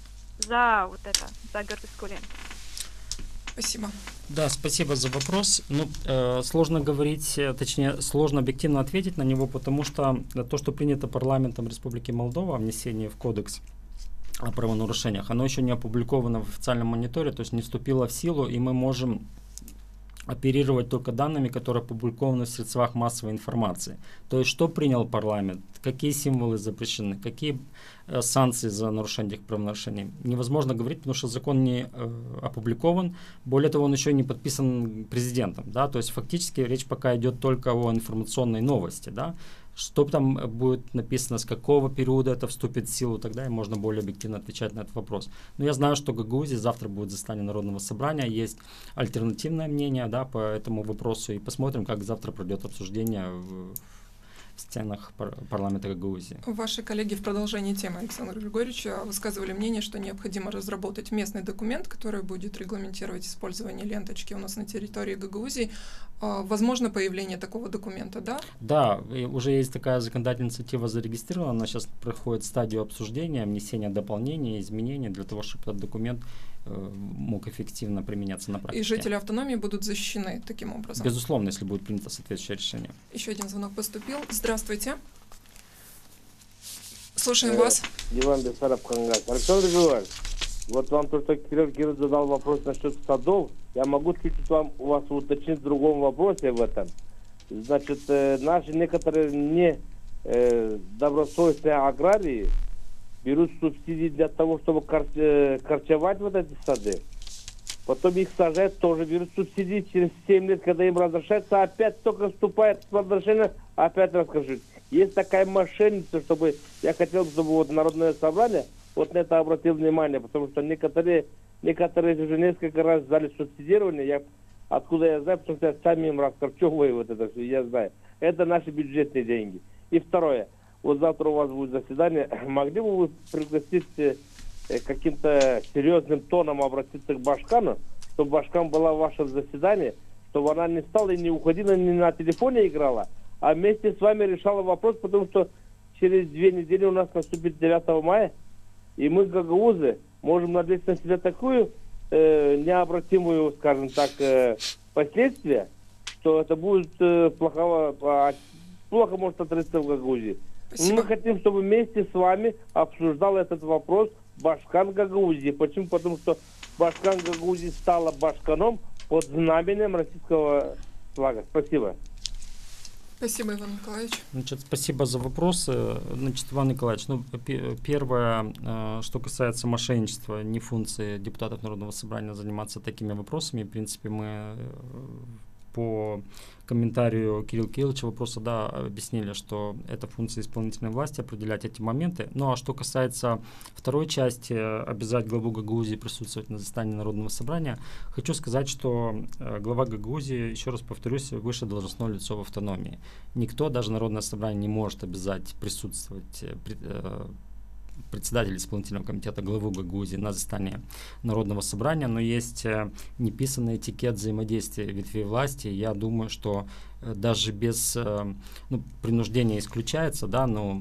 за вот это, за георгиевскую ленту. Спасибо. Да, спасибо за вопрос. Ну, э, сложно говорить, точнее, сложно объективно ответить на него, потому что то, что принято парламентом Республики Молдова, внесение в кодекс о правонарушениях, оно еще не опубликовано в официальном мониторе, то есть не вступило в силу, и мы можем оперировать только данными, которые опубликованы в средствах массовой информации. То есть, что принял парламент, какие символы запрещены, какие э, санкции за нарушение этих правонарушений. Невозможно говорить, потому что закон не э, опубликован. Более того, он еще не подписан президентом. Да? То есть, фактически речь пока идет только о информационной новости. Да? Что там будет написано, с какого периода это вступит в силу, тогда и можно более объективно отвечать на этот вопрос. Но я знаю, что в Гагаузии завтра будет заседание Народного собрания, есть альтернативное мнение, да, по этому вопросу, и посмотрим, как завтра пройдет обсуждение в, в стенах пар парламента Гагаузии. Ваши коллеги в продолжении темы Александра Григорьевича высказывали мнение, что необходимо разработать местный документ, который будет регламентировать использование ленточки у нас на территории Гагаузии. Возможно появление такого документа, да? Да, уже есть такая законодательная инициатива зарегистрирована, она сейчас проходит стадию обсуждения, внесения дополнений, изменений для того, чтобы этот документ э, мог эффективно применяться на практике. И жители автономии будут защищены таким образом? Безусловно, если будет принято соответствующее решение. Еще один звонок поступил. Здравствуйте. Слушаем э, вас. Иван Бессараб, Кангас. Александр Григорьевич, вот вам то, что Кирилл Кирилл задал вопрос насчет садов, я могу чуть-чуть вам, у вас уточнить в другом вопросе в этом. Значит, э, наши некоторые не э, добросовестные аграрии берут субсидии для того, чтобы кор э, корчевать вот эти сады. Потом их сажают, тоже берут субсидии. Через семь лет, когда им разрешается, опять только вступает в разрешение, опять расскажут. Есть такая мошенница, чтобы я хотел, чтобы вот Народное собрание вот на это обратил внимание, потому что некоторые Некоторые уже несколько раз сдали субсидирование. Я, откуда я знаю, потому что я сами им раскорчевываю вот это все, я знаю. Это наши бюджетные деньги. И второе. Вот завтра у вас будет заседание. Могли бы вы пригласить э, каким-то серьезным тоном обратиться к Башкану, чтобы Башкан была в вашем заседании, чтобы она не стала и не уходила, не на телефоне играла, а вместе с вами решала вопрос, потому что через две недели у нас наступит девятого мая, и мы, гагаузы, можем надеяться на себя такую э, необратимую, скажем так, э, последствия, что это будет э, плохо, э, плохо может отрыться в Гагаузии. Мы хотим, чтобы вместе с вами обсуждал этот вопрос Башкан Гагаузии. Почему? Потому что Башкан Гагаузии стала Башканом под знаменем российского флага. Спасибо. Спасибо, Иван Николаевич. Значит, спасибо за вопросы. Значит, Иван Николаевич, ну, первое, что касается мошенничества, не функции депутатов Народного собрания заниматься такими вопросами. В принципе, мы по комментарию Кирилла Кирилловича вопроса, да, объяснили, что это функция исполнительной власти определять эти моменты. Ну, а что касается второй части, обязать главу Гагаузии присутствовать на заседании Народного собрания, хочу сказать, что э, глава Гагаузии, еще раз повторюсь, выше должностное лицо в автономии. Никто, даже Народное собрание, не может обязать присутствовать э, э, председатель исполнительного комитета, главу Гагаузии на заседании Народного собрания, но есть э, неписанный этикет взаимодействия ветвей власти. Я думаю, что э, даже без э, ну, принуждения исключается, да, но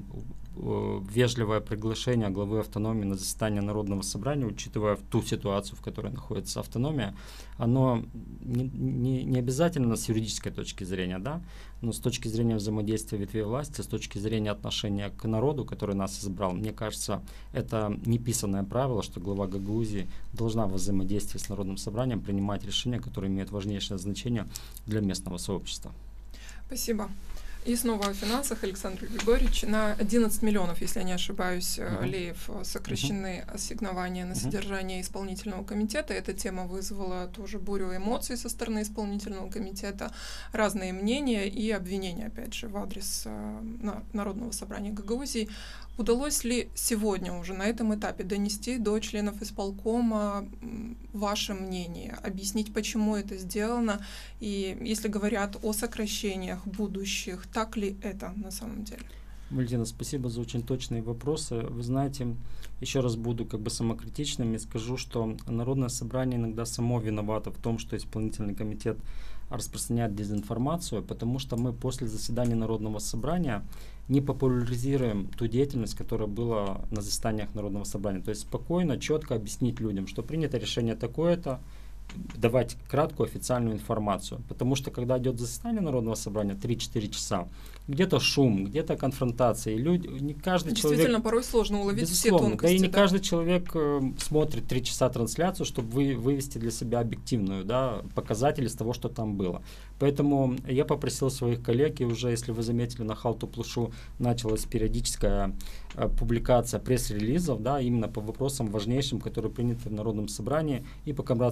э, вежливое приглашение главы автономии на заседание Народного собрания, учитывая ту ситуацию, в которой находится автономия, оно не, не, не обязательно с юридической точки зрения, да, но с точки зрения взаимодействия ветвей власти, с точки зрения отношения к народу, который нас избрал, мне кажется, это неписанное правило, что глава Гагаузии должна во взаимодействии с Народным собранием принимать решения, которые имеют важнейшее значение для местного сообщества. Спасибо. И снова о финансах, Александр Григорьевич. На одиннадцать миллионов, если я не ошибаюсь, uh-huh. леев сокращены uh-huh. ассигнования на uh-huh. содержание исполнительного комитета. Эта тема вызвала тоже бурю эмоций со стороны исполнительного комитета, разные мнения и обвинения, опять же, в адрес э, на, Народного собрания Гагаузии. Удалось ли сегодня уже на этом этапе донести до членов исполкома ваше мнение, объяснить, почему это сделано, и если говорят о сокращениях будущих, так ли это на самом деле? Валентина, спасибо за очень точные вопросы. Вы знаете, еще раз буду как бы самокритичным и скажу, что Народное собрание иногда само виновато в том, что исполнительный комитет распространяет дезинформацию, потому что мы после заседания Народного собрания не популяризируем ту деятельность, которая была на заседаниях Народного собрания. То есть спокойно, четко объяснить людям, что принято решение такое-то, давать краткую официальную информацию. Потому что когда идет заседание Народного собрания три-четыре часа, где-то шум, где-то конфронтация, и люди, не каждый Действительно, человек... порой сложно уловить все тонкости. Да и не да. каждый человек э, смотрит три часа трансляцию, чтобы вы, вывести для себя объективную, да, показатель из того, что там было. Поэтому я попросил своих коллег, и уже, если вы заметили, на Халту-Плушу началась периодическая э, публикация пресс-релизов, да, именно по вопросам важнейшим, которые приняты в Народном собрании, и по Камрадскому статью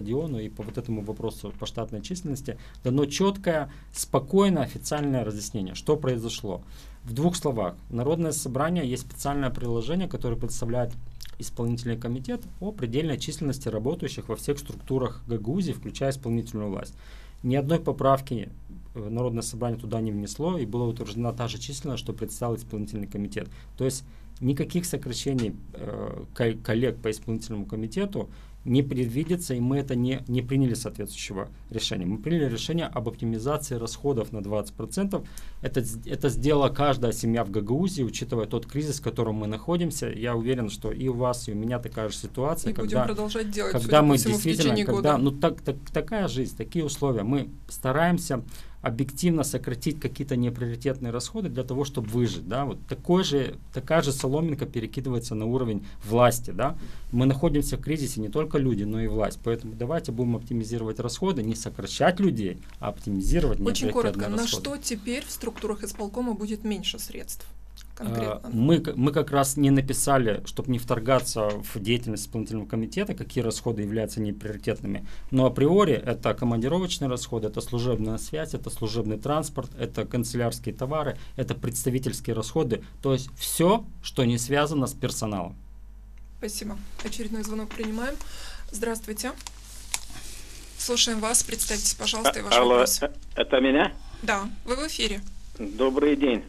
стадиону и по вот этому вопросу по штатной численности дано четкое, спокойное, официальное разъяснение, что произошло. В двух словах. Народное собрание есть специальное приложение, которое представляет исполнительный комитет о предельной численности работающих во всех структурах Гагаузии, включая исполнительную власть. Ни одной поправки Народное собрание туда не внесло, и была утверждена та же численность, что представил исполнительный комитет. То есть никаких сокращений э, коллег по исполнительному комитету не предвидится, и мы это не, не приняли соответствующего решения. Мы приняли решение об оптимизации расходов на двадцать процентов. Это, это сделала каждая семья в Гагаузии, учитывая тот кризис, в котором мы находимся. Я уверен, что и у вас, и у меня такая же ситуация. И когда, будем продолжать делать, когда мы всему, действительно, в когда, года. ну так, так, такая жизнь, такие условия. Мы стараемся объективно сократить какие-то неприоритетные расходы для того, чтобы выжить. Да? Вот такой же, такая же соломинка перекидывается на уровень власти. Да? Мы находимся в кризисе, не только люди, но и власть. Поэтому давайте будем оптимизировать расходы, не сокращать людей, а оптимизировать Очень неприоритетные коротко, расходы. на что теперь в структурах исполкома будет меньше средств? Конкретно. Мы, мы как раз не написали, чтобы не вторгаться в деятельность исполнительного комитета, какие расходы являются неприоритетными. Но априори это командировочные расходы, это служебная связь, это служебный транспорт, это канцелярские товары, это представительские расходы. То есть все, что не связано с персоналом. Спасибо. Очередной звонок принимаем. Здравствуйте. Слушаем вас. Представьтесь, пожалуйста, и ваш Алло, вопрос. это меня? Да, вы в эфире. Добрый день.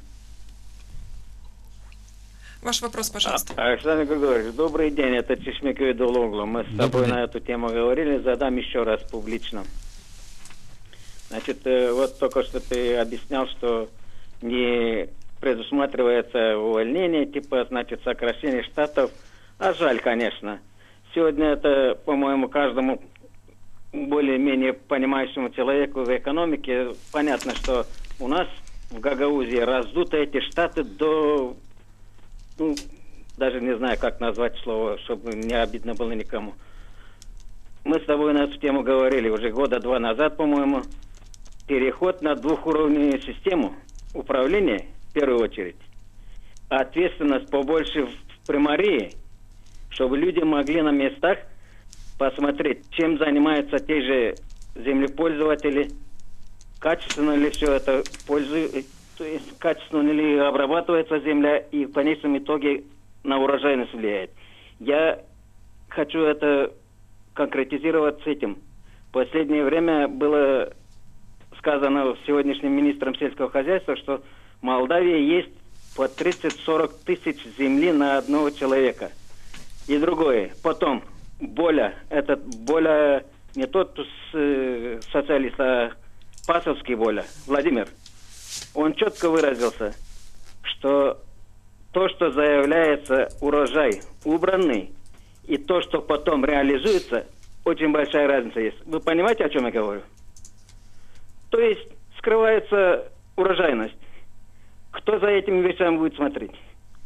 Ваш вопрос, пожалуйста. А, Александр Григорьевич, добрый день, это Чешмеков Дологло. Мы с тобой на эту тему говорили, задам еще раз публично. Значит, вот только что ты объяснял, что не предусматривается увольнение, типа, значит, сокращение штатов. А жаль, конечно. Сегодня это, по-моему, каждому более-менее понимающему человеку в экономике понятно, что у нас в Гагаузии раздуты эти штаты до... Ну, даже не знаю, как назвать слово, чтобы не обидно было никому. Мы с тобой на эту тему говорили уже года два назад, по-моему. Переход на двухуровневую систему управления, в первую очередь. Ответственность побольше в примарии, чтобы люди могли на местах посмотреть, чем занимаются те же землепользователи, качественно ли все это пользуется, то есть качественно ли обрабатывается земля и в конечном итоге на урожайность влияет. Я хочу это конкретизировать с этим. В последнее время было сказано сегодняшним министром сельского хозяйства, что в Молдавии есть по тридцать-сорок тысяч земли на одного человека. И другое. Потом, Боля, этот Боля, не тот э, социалист, а Пасовский Боля, Владимир, он четко выразился, что то, что заявляется урожай убранный, и то, что потом реализуется, очень большая разница есть. Вы понимаете, о чем я говорю? То есть скрывается урожайность. Кто за этими вещами будет смотреть?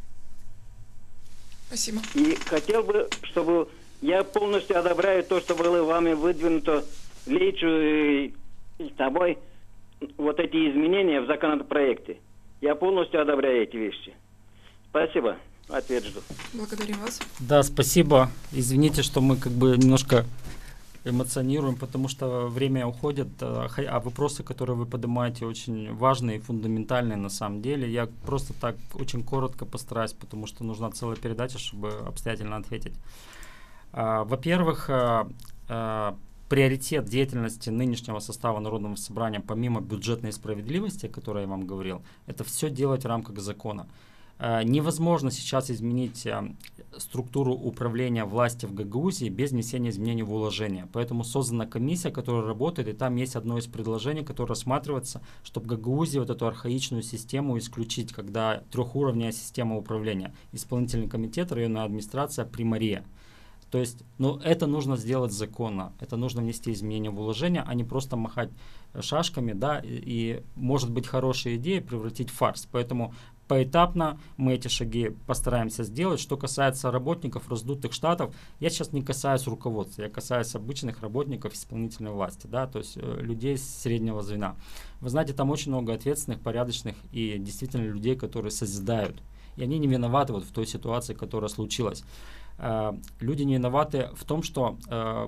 Спасибо. И хотел бы, чтобы я полностью одобряю то, что было вами выдвинуто Лейчу и, и тобой, вот эти изменения в законопроекте. Я полностью одобряю эти вещи. Спасибо. Ответ жду. Благодарим вас. Да, спасибо. Извините, что мы как бы немножко эмоционируем, потому что время уходит, а вопросы, которые вы поднимаете, очень важные и фундаментальные на самом деле. Я просто так очень коротко постараюсь, потому что нужна целая передача, чтобы обстоятельно ответить. Во-первых, приоритет деятельности нынешнего состава Народного собрания, помимо бюджетной справедливости, о которой я вам говорил, это все делать в рамках закона. Невозможно сейчас изменить структуру управления власти в Гагаузии без внесения изменений в уложение. Поэтому создана комиссия, которая работает, и там есть одно из предложений, которое рассматривается, чтобы в Гагаузии вот эту архаичную систему исключить, когда трехуровневая система управления. Исполнительный комитет, районная администрация, примария. То есть, ну, это нужно сделать законно, это нужно внести изменения в уложение, а не просто махать шашками, да, и, и может быть хорошая идея превратить в фарс. Поэтому поэтапно мы эти шаги постараемся сделать. Что касается работников раздутых штатов, я сейчас не касаюсь руководства, я касаюсь обычных работников исполнительной власти, да, то есть э, людей среднего звена. Вы знаете, там очень много ответственных, порядочных и действительно людей, которые созидают. И они не виноваты вот в той ситуации, которая случилась. Э, люди не виноваты в том, что э, вот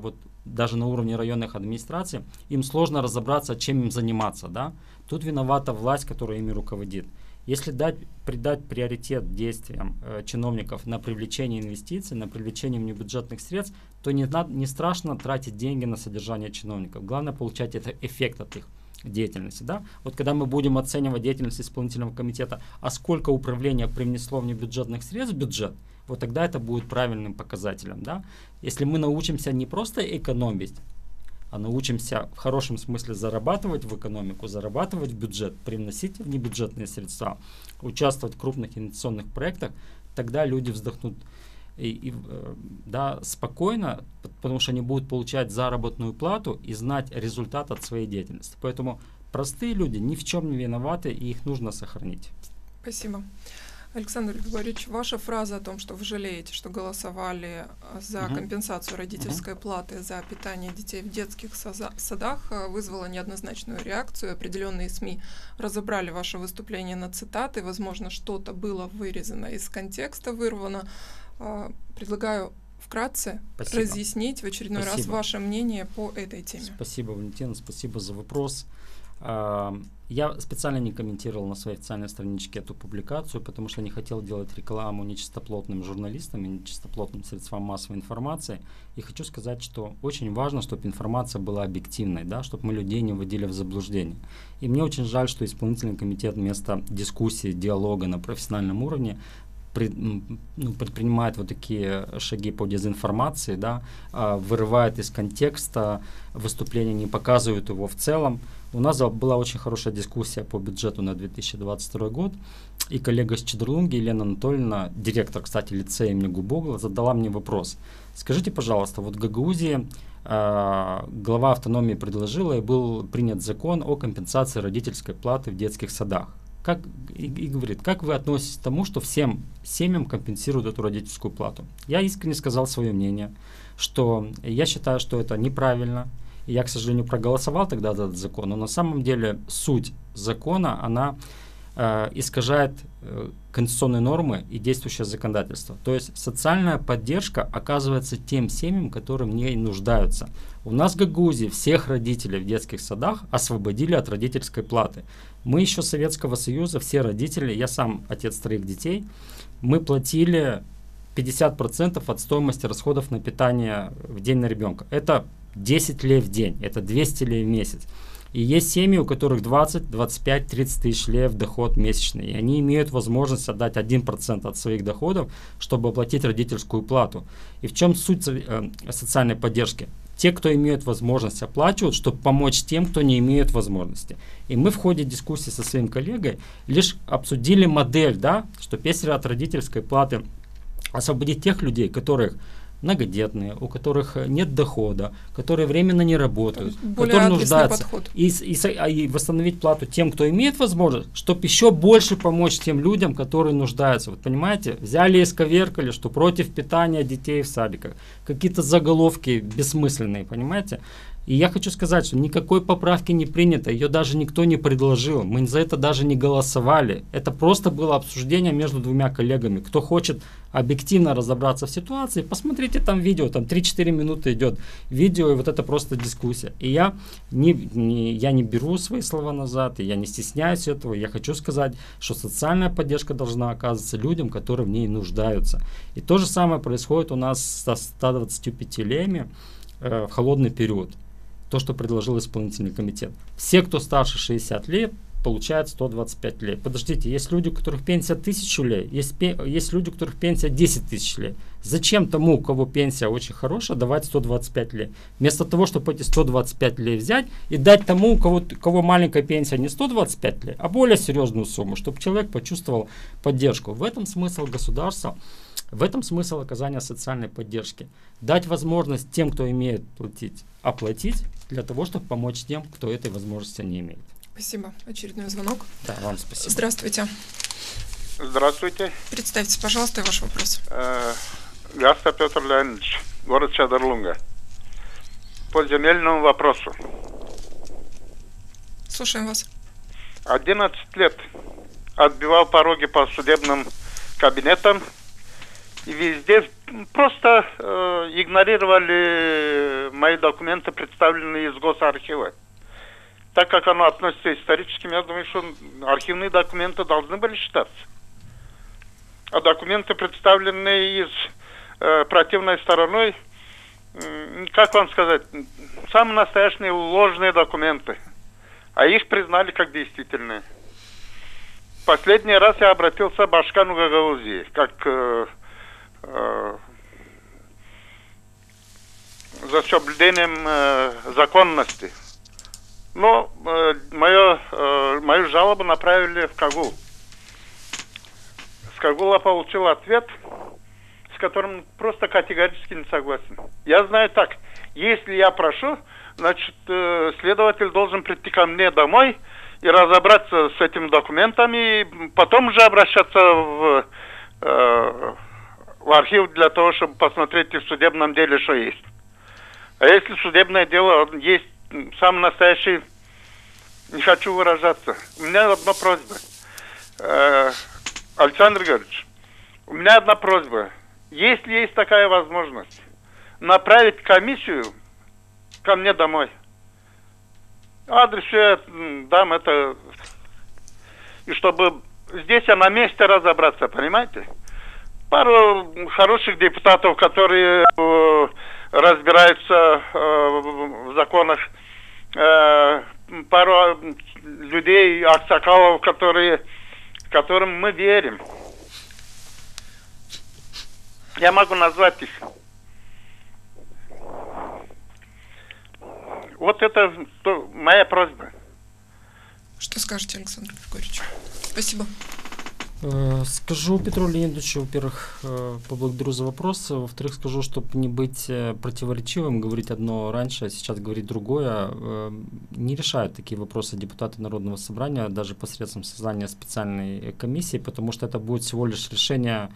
даже на уровне районных администраций, им сложно разобраться, чем им заниматься, да. Тут виновата власть, которая ими руководит. Если дать, придать приоритет действиям э, чиновников на привлечение инвестиций, на привлечение внебюджетных средств, то не, надо, не страшно тратить деньги на содержание чиновников. Главное получать это эффект от их деятельности. Да? Вот когда мы будем оценивать деятельность исполнительного комитета, а сколько управление привнесло внебюджетных средств в бюджет, вот тогда это будет правильным показателем. Да? Если мы научимся не просто экономить, а научимся в хорошем смысле зарабатывать в экономику, зарабатывать в бюджет, привносить внебюджетные средства, участвовать в крупных инвестиционных проектах, тогда люди вздохнут и, и, да, спокойно, потому что они будут получать заработную плату и знать результат от своей деятельности. Поэтому простые люди ни в чем не виноваты, и их нужно сохранить. Спасибо. Александр Григорьевич, ваша фраза о том, что вы жалеете, что голосовали за uh-huh. компенсацию родительской uh-huh. платы за питание детей в детских садах, вызвала неоднозначную реакцию. Определенные СМИ разобрали ваше выступление на цитаты. Возможно, что-то было вырезано из контекста, вырвано. Предлагаю вкратце спасибо. разъяснить в очередной спасибо. раз ваше мнение по этой теме. Спасибо, Валентина, спасибо за вопрос. Я специально не комментировал на своей официальной страничке эту публикацию, потому что не хотел делать рекламу нечистоплотным журналистам и нечистоплотным средствам массовой информации. И хочу сказать, что очень важно, чтобы информация была объективной, да, чтобы мы людей не вводили в заблуждение. И мне очень жаль, что исполнительный комитет вместо дискуссии, диалога на профессиональном уровне Пред, ну, предпринимает вот такие шаги по дезинформации, да, э, вырывает из контекста выступление, не показывает его в целом. У нас была очень хорошая дискуссия по бюджету на две тысячи двадцать второй год, и коллега с Чедрлунги, Елена Анатольевна, директор, кстати, лицея имени Губогла, задала мне вопрос. Скажите, пожалуйста, вот в Гагаузии э, глава автономии предложила, и был принят закон о компенсации родительской платы в детских садах. Как, и, и говорит, как вы относитесь к тому, что всем семьям компенсируют эту родительскую плату? Я искренне сказал свое мнение, что я считаю, что это неправильно. И я, к сожалению, проголосовал тогда за этот закон, но на самом деле суть закона, она э, искажает э, конституционные нормы и действующее законодательство. То есть социальная поддержка оказывается тем семьям, которые в ней нуждаются. У нас в Гагаузии всех родителей в детских садах освободили от родительской платы. Мы еще Советского Союза, все родители, я сам отец троих детей, мы платили пятьдесят процентов от стоимости расходов на питание в день на ребенка. Это десять лей в день, это двести лей в месяц. И есть семьи, у которых двадцать, двадцать пять, тридцать тысяч лей в доход месячный. И они имеют возможность отдать один процент от своих доходов, чтобы оплатить родительскую плату. И в чем суть э, социальной поддержки? Те, кто имеют возможность, оплачивают, чтобы помочь тем, кто не имеет возможности. И мы в ходе дискуссии со своим коллегой лишь обсудили модель, да, что если от родительской платы освободить тех людей, которых многодетные, у которых нет дохода, которые временно не работают, более которые нуждаются, и, и, и восстановить плату тем, кто имеет возможность, чтобы еще больше помочь тем людям, которые нуждаются. Вот понимаете, взяли и сковеркали, что против питания детей в садиках, какие-то заголовки бессмысленные, понимаете? И я хочу сказать, что никакой поправки не принято, ее даже никто не предложил, мы за это даже не голосовали. Это просто было обсуждение между двумя коллегами. Кто хочет объективно разобраться в ситуации, посмотрите там видео, там три-четыре минуты идет видео, и вот это просто дискуссия. И я не, не, я не беру свои слова назад, и я не стесняюсь этого. Я хочу сказать, что социальная поддержка должна оказываться людям, которые в ней нуждаются. И то же самое происходит у нас со ста двадцатью пятью леями э, в холодный период. То, что предложил исполнительный комитет. Все, кто старше шестидесяти лет, получают сто двадцать пять лей. Подождите, есть люди, у которых пенсия тысячу лей, есть, есть люди, у которых пенсия десять тысяч лей. Зачем тому, у кого пенсия очень хорошая, давать сто двадцать пять лей? Вместо того, чтобы эти сто двадцать пять лей взять и дать тому, у кого, у кого маленькая пенсия не сто двадцать пять лей, а более серьезную сумму, чтобы человек почувствовал поддержку. В этом смысл государства, в этом смысл оказания социальной поддержки. Дать возможность тем, кто имеет платить, оплатить, для того, чтобы помочь тем, кто этой возможности не имеет. Спасибо. Очередной звонок. Да, вам спасибо. Здравствуйте. Здравствуйте. Представьтесь, пожалуйста, и ваш вопрос. Гаста Петр Леонидович, город Чедрлунга. По земельному вопросу. Слушаем вас. одиннадцать лет отбивал пороги по судебным кабинетам И везде просто э, игнорировали мои документы, представленные из Госархива. Так как оно относится к историческим, я думаю, что архивные документы должны были считаться. А документы, представленные из э, противной стороной, э, как вам сказать, самые настоящие ложные документы. А их признали как действительные. Последний раз я обратился к Башкану Гагаузии, как э, э, за соблюдением э, законности. Но э, мое, э, мою жалобу направили в Кагул. С Кагула получил ответ, с которым просто категорически не согласен. Я знаю так, если я прошу, значит, э, следователь должен прийти ко мне домой и разобраться с этими документами, и потом уже обращаться в, э, в архив для того, чтобы посмотреть в судебном деле, что есть. А если судебное дело есть самый настоящий, не хочу выражаться. У меня одна просьба. Э, Александр Григорьевич, у меня одна просьба. Если есть такая возможность, направить комиссию ко мне домой. Адрес я дам, это... И чтобы здесь я на месте разобраться, понимаете? Пару хороших депутатов, которые э, разбираются э, в законах, э, пару людей, аксакалов, которые, которым мы верим. Я могу назвать их. Вот это то, моя просьба. Что скажете, Александр Григорьевич? Спасибо. Скажу Петру Леонидовичу, во-первых, поблагодарю за вопрос, во-вторых, скажу, чтобы не быть противоречивым, говорить одно раньше, а сейчас говорить другое, не решают такие вопросы депутаты Народного собрания, даже посредством создания специальной комиссии, потому что это будет всего лишь решение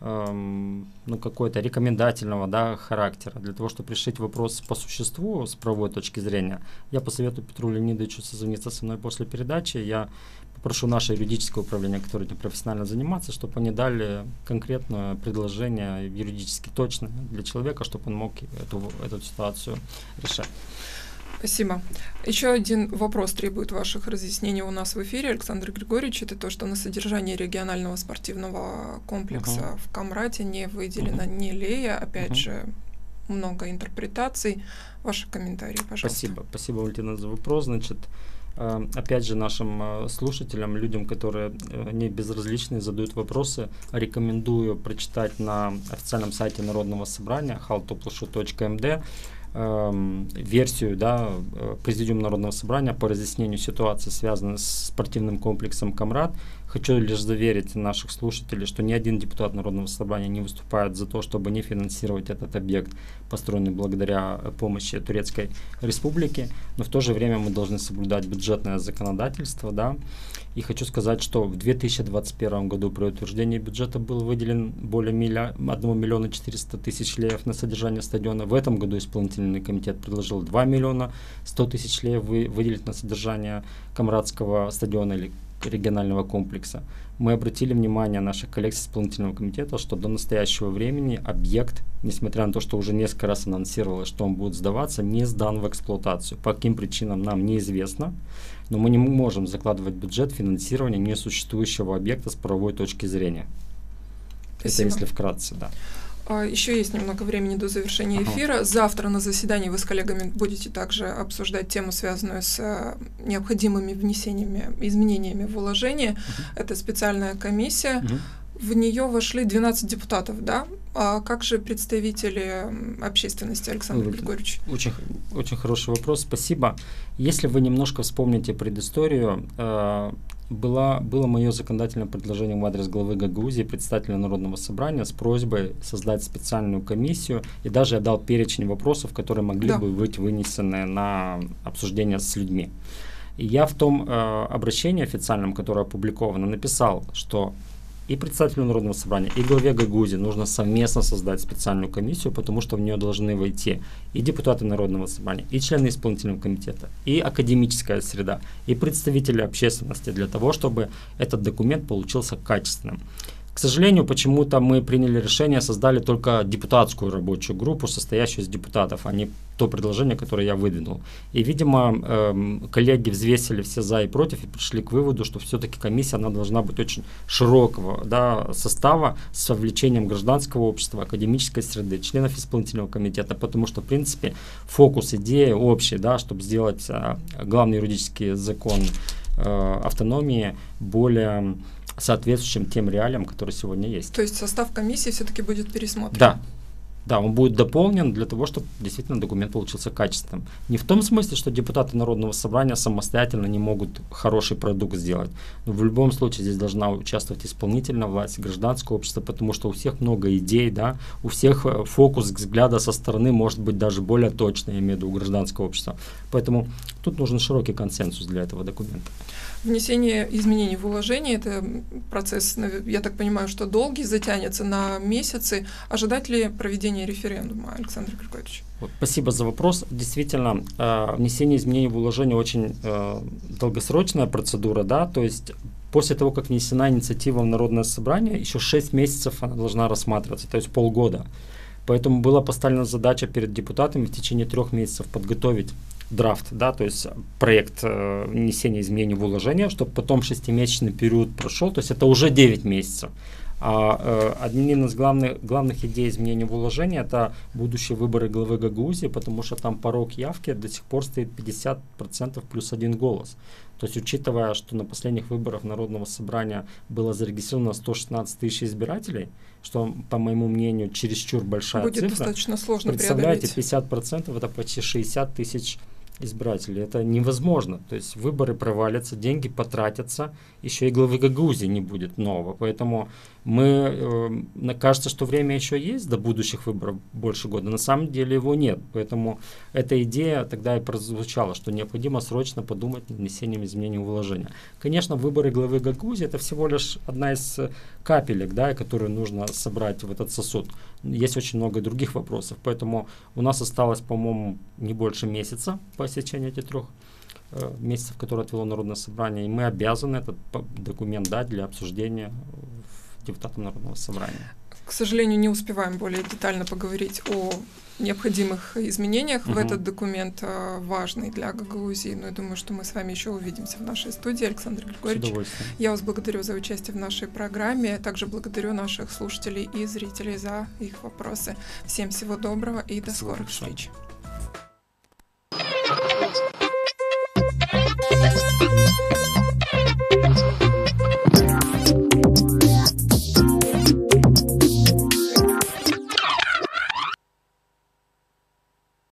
ну, какой-то рекомендательного, да, характера. Для того, чтобы решить вопрос по существу с правовой точки зрения, я посоветую Петру Леонидовичу созвониться со мной после передачи. Я попрошу наше юридическое управление, которое этим профессионально занимается, чтобы они дали конкретное предложение, юридически точное для человека, чтобы он мог эту, эту ситуацию решать. Спасибо. Еще один вопрос требует ваших разъяснений у нас в эфире, Александр Григорьевич. Это то, что на содержание регионального спортивного комплекса uh-huh. в Камрате не выделено uh-huh. ни лея. Опять uh-huh. же, много интерпретаций. Ваши комментарии, пожалуйста. Спасибо. Спасибо, Валентина, за вопрос. Значит, опять же, нашим слушателям, людям, которые не безразличны, задают вопросы, рекомендую прочитать на официальном сайте Народного собрания хал топлшу точка эм дэ версию, да, Президиума Народного собрания по разъяснению ситуации, связанной с спортивным комплексом Камрат. Хочу лишь заверить наших слушателей, что ни один депутат Народного собрания не выступает за то, чтобы не финансировать этот объект, построенный благодаря помощи Турецкой Республики, но в то же время мы должны соблюдать бюджетное законодательство, да. И хочу сказать, что в две тысячи двадцать первом году при утверждении бюджета был выделен более милля, один миллион четыреста тысяч леев на содержание стадиона. В этом году исполнительный комитет предложил два миллиона сто тысяч леев вы, выделить на содержание Камратского стадиона или регионального комплекса. Мы обратили внимание наших коллег с исполнительного комитета, что до настоящего времени объект, несмотря на то, что уже несколько раз анонсировалось, что он будет сдаваться, не сдан в эксплуатацию. По каким причинам нам неизвестно, но мы не можем закладывать бюджет финансирования несуществующего объекта с правовой точки зрения. Спасибо. Это если вкратце, да. Еще есть немного времени до завершения эфира. Ага. Завтра на заседании вы с коллегами будете также обсуждать тему, связанную с необходимыми внесениями, изменениями в уложение. Uh-huh. Это специальная комиссия. Uh-huh. В нее вошли двенадцать депутатов, да? А как же представители общественности, Александр ну, Григорьевич? Очень, очень хороший вопрос, спасибо. Если вы немножко вспомните предысторию, э, было, было мое законодательное предложение в адрес главы Гагаузии, председателя Народного собрания, с просьбой создать специальную комиссию, и даже я дал перечень вопросов, которые могли да. бы быть вынесены на обсуждение с людьми. И я в том э, обращении официальном, которое опубликовано, написал, что и председателю Народного собрания, и главе Гагаузии нужно совместно создать специальную комиссию, потому что в нее должны войти и депутаты Народного собрания, и члены исполнительного комитета, и академическая среда, и представители общественности для того, чтобы этот документ получился качественным. К сожалению, почему-то мы приняли решение, создали только депутатскую рабочую группу, состоящую из депутатов, а не то предложение, которое я выдвинул. И, видимо, эм, коллеги взвесили все за и против и пришли к выводу, что все-таки комиссия она должна быть очень широкого, да, состава с вовлечением гражданского общества, академической среды, членов исполнительного комитета, потому что, в принципе, фокус идеи общий, да, чтобы сделать э, главный юридический закон э, автономии более соответствующим тем реалиям, которые сегодня есть. То есть состав комиссии все-таки будет пересмотрен? Да. Да, он будет дополнен для того, чтобы действительно документ получился качественным. Не в том смысле, что депутаты Народного собрания самостоятельно не могут хороший продукт сделать. Но в любом случае здесь должна участвовать исполнительная власть, гражданское общество, потому что у всех много идей, да, у всех фокус взгляда со стороны может быть даже более точный, я имею в виду у гражданского общества. Поэтому тут нужен широкий консенсус для этого документа. Внесение изменений в уложение – это процесс, я так понимаю, что долгий, затянется на месяцы. Ожидать ли проведения референдума, Александр Григорьевич? Вот, спасибо за вопрос. Действительно, э, внесение изменений в уложение очень э, долгосрочная процедура, да, то есть после того, как внесена инициатива в Народное собрание, еще шесть месяцев она должна рассматриваться, то есть полгода. Поэтому была поставлена задача перед депутатами в течение трех месяцев подготовить драфт, да, то есть проект э, внесения изменений в уложение, чтобы потом шестимесячный период прошел, то есть это уже девять месяцев. А э, одним из главных, главных идей изменений в уложение это будущие выборы главы Гагаузии, потому что там порог явки до сих пор стоит пятьдесят процентов плюс один голос. То есть, учитывая, что на последних выборах Народного собрания было зарегистрировано сто шестнадцать тысяч избирателей, что, по моему мнению, чересчур большая будет цифра. Будет достаточно сложно Представляете, преодолеть. пятьдесят процентов это почти шестьдесят тысяч избирателей. Это невозможно. То есть выборы провалятся, деньги потратятся, еще и главы Гагаузии не будет нового. Поэтому мы, э, кажется, что время еще есть до будущих выборов больше года. На самом деле его нет. Поэтому эта идея тогда и прозвучала, что необходимо срочно подумать над внесением изменений в уложение. Конечно, выборы главы Гагаузии это всего лишь одна из капелек, да, которую нужно собрать в этот сосуд. Есть очень много других вопросов. Поэтому у нас осталось, по-моему, не больше месяца по истечении этих трех э, месяцев, которые отвело Народное собрание. И мы обязаны этот документ дать для обсуждения депутатам Народного собрания. К сожалению, не успеваем более детально поговорить о необходимых изменениях uh-huh. в этот документ, э, важный для Гагаузии. Но я думаю, что мы с вами еще увидимся в нашей студии. Александр Григорьевич, я вас благодарю за участие в нашей программе. Также благодарю наших слушателей и зрителей за их вопросы. Всем всего доброго и до Всего скорых хорошо. встреч.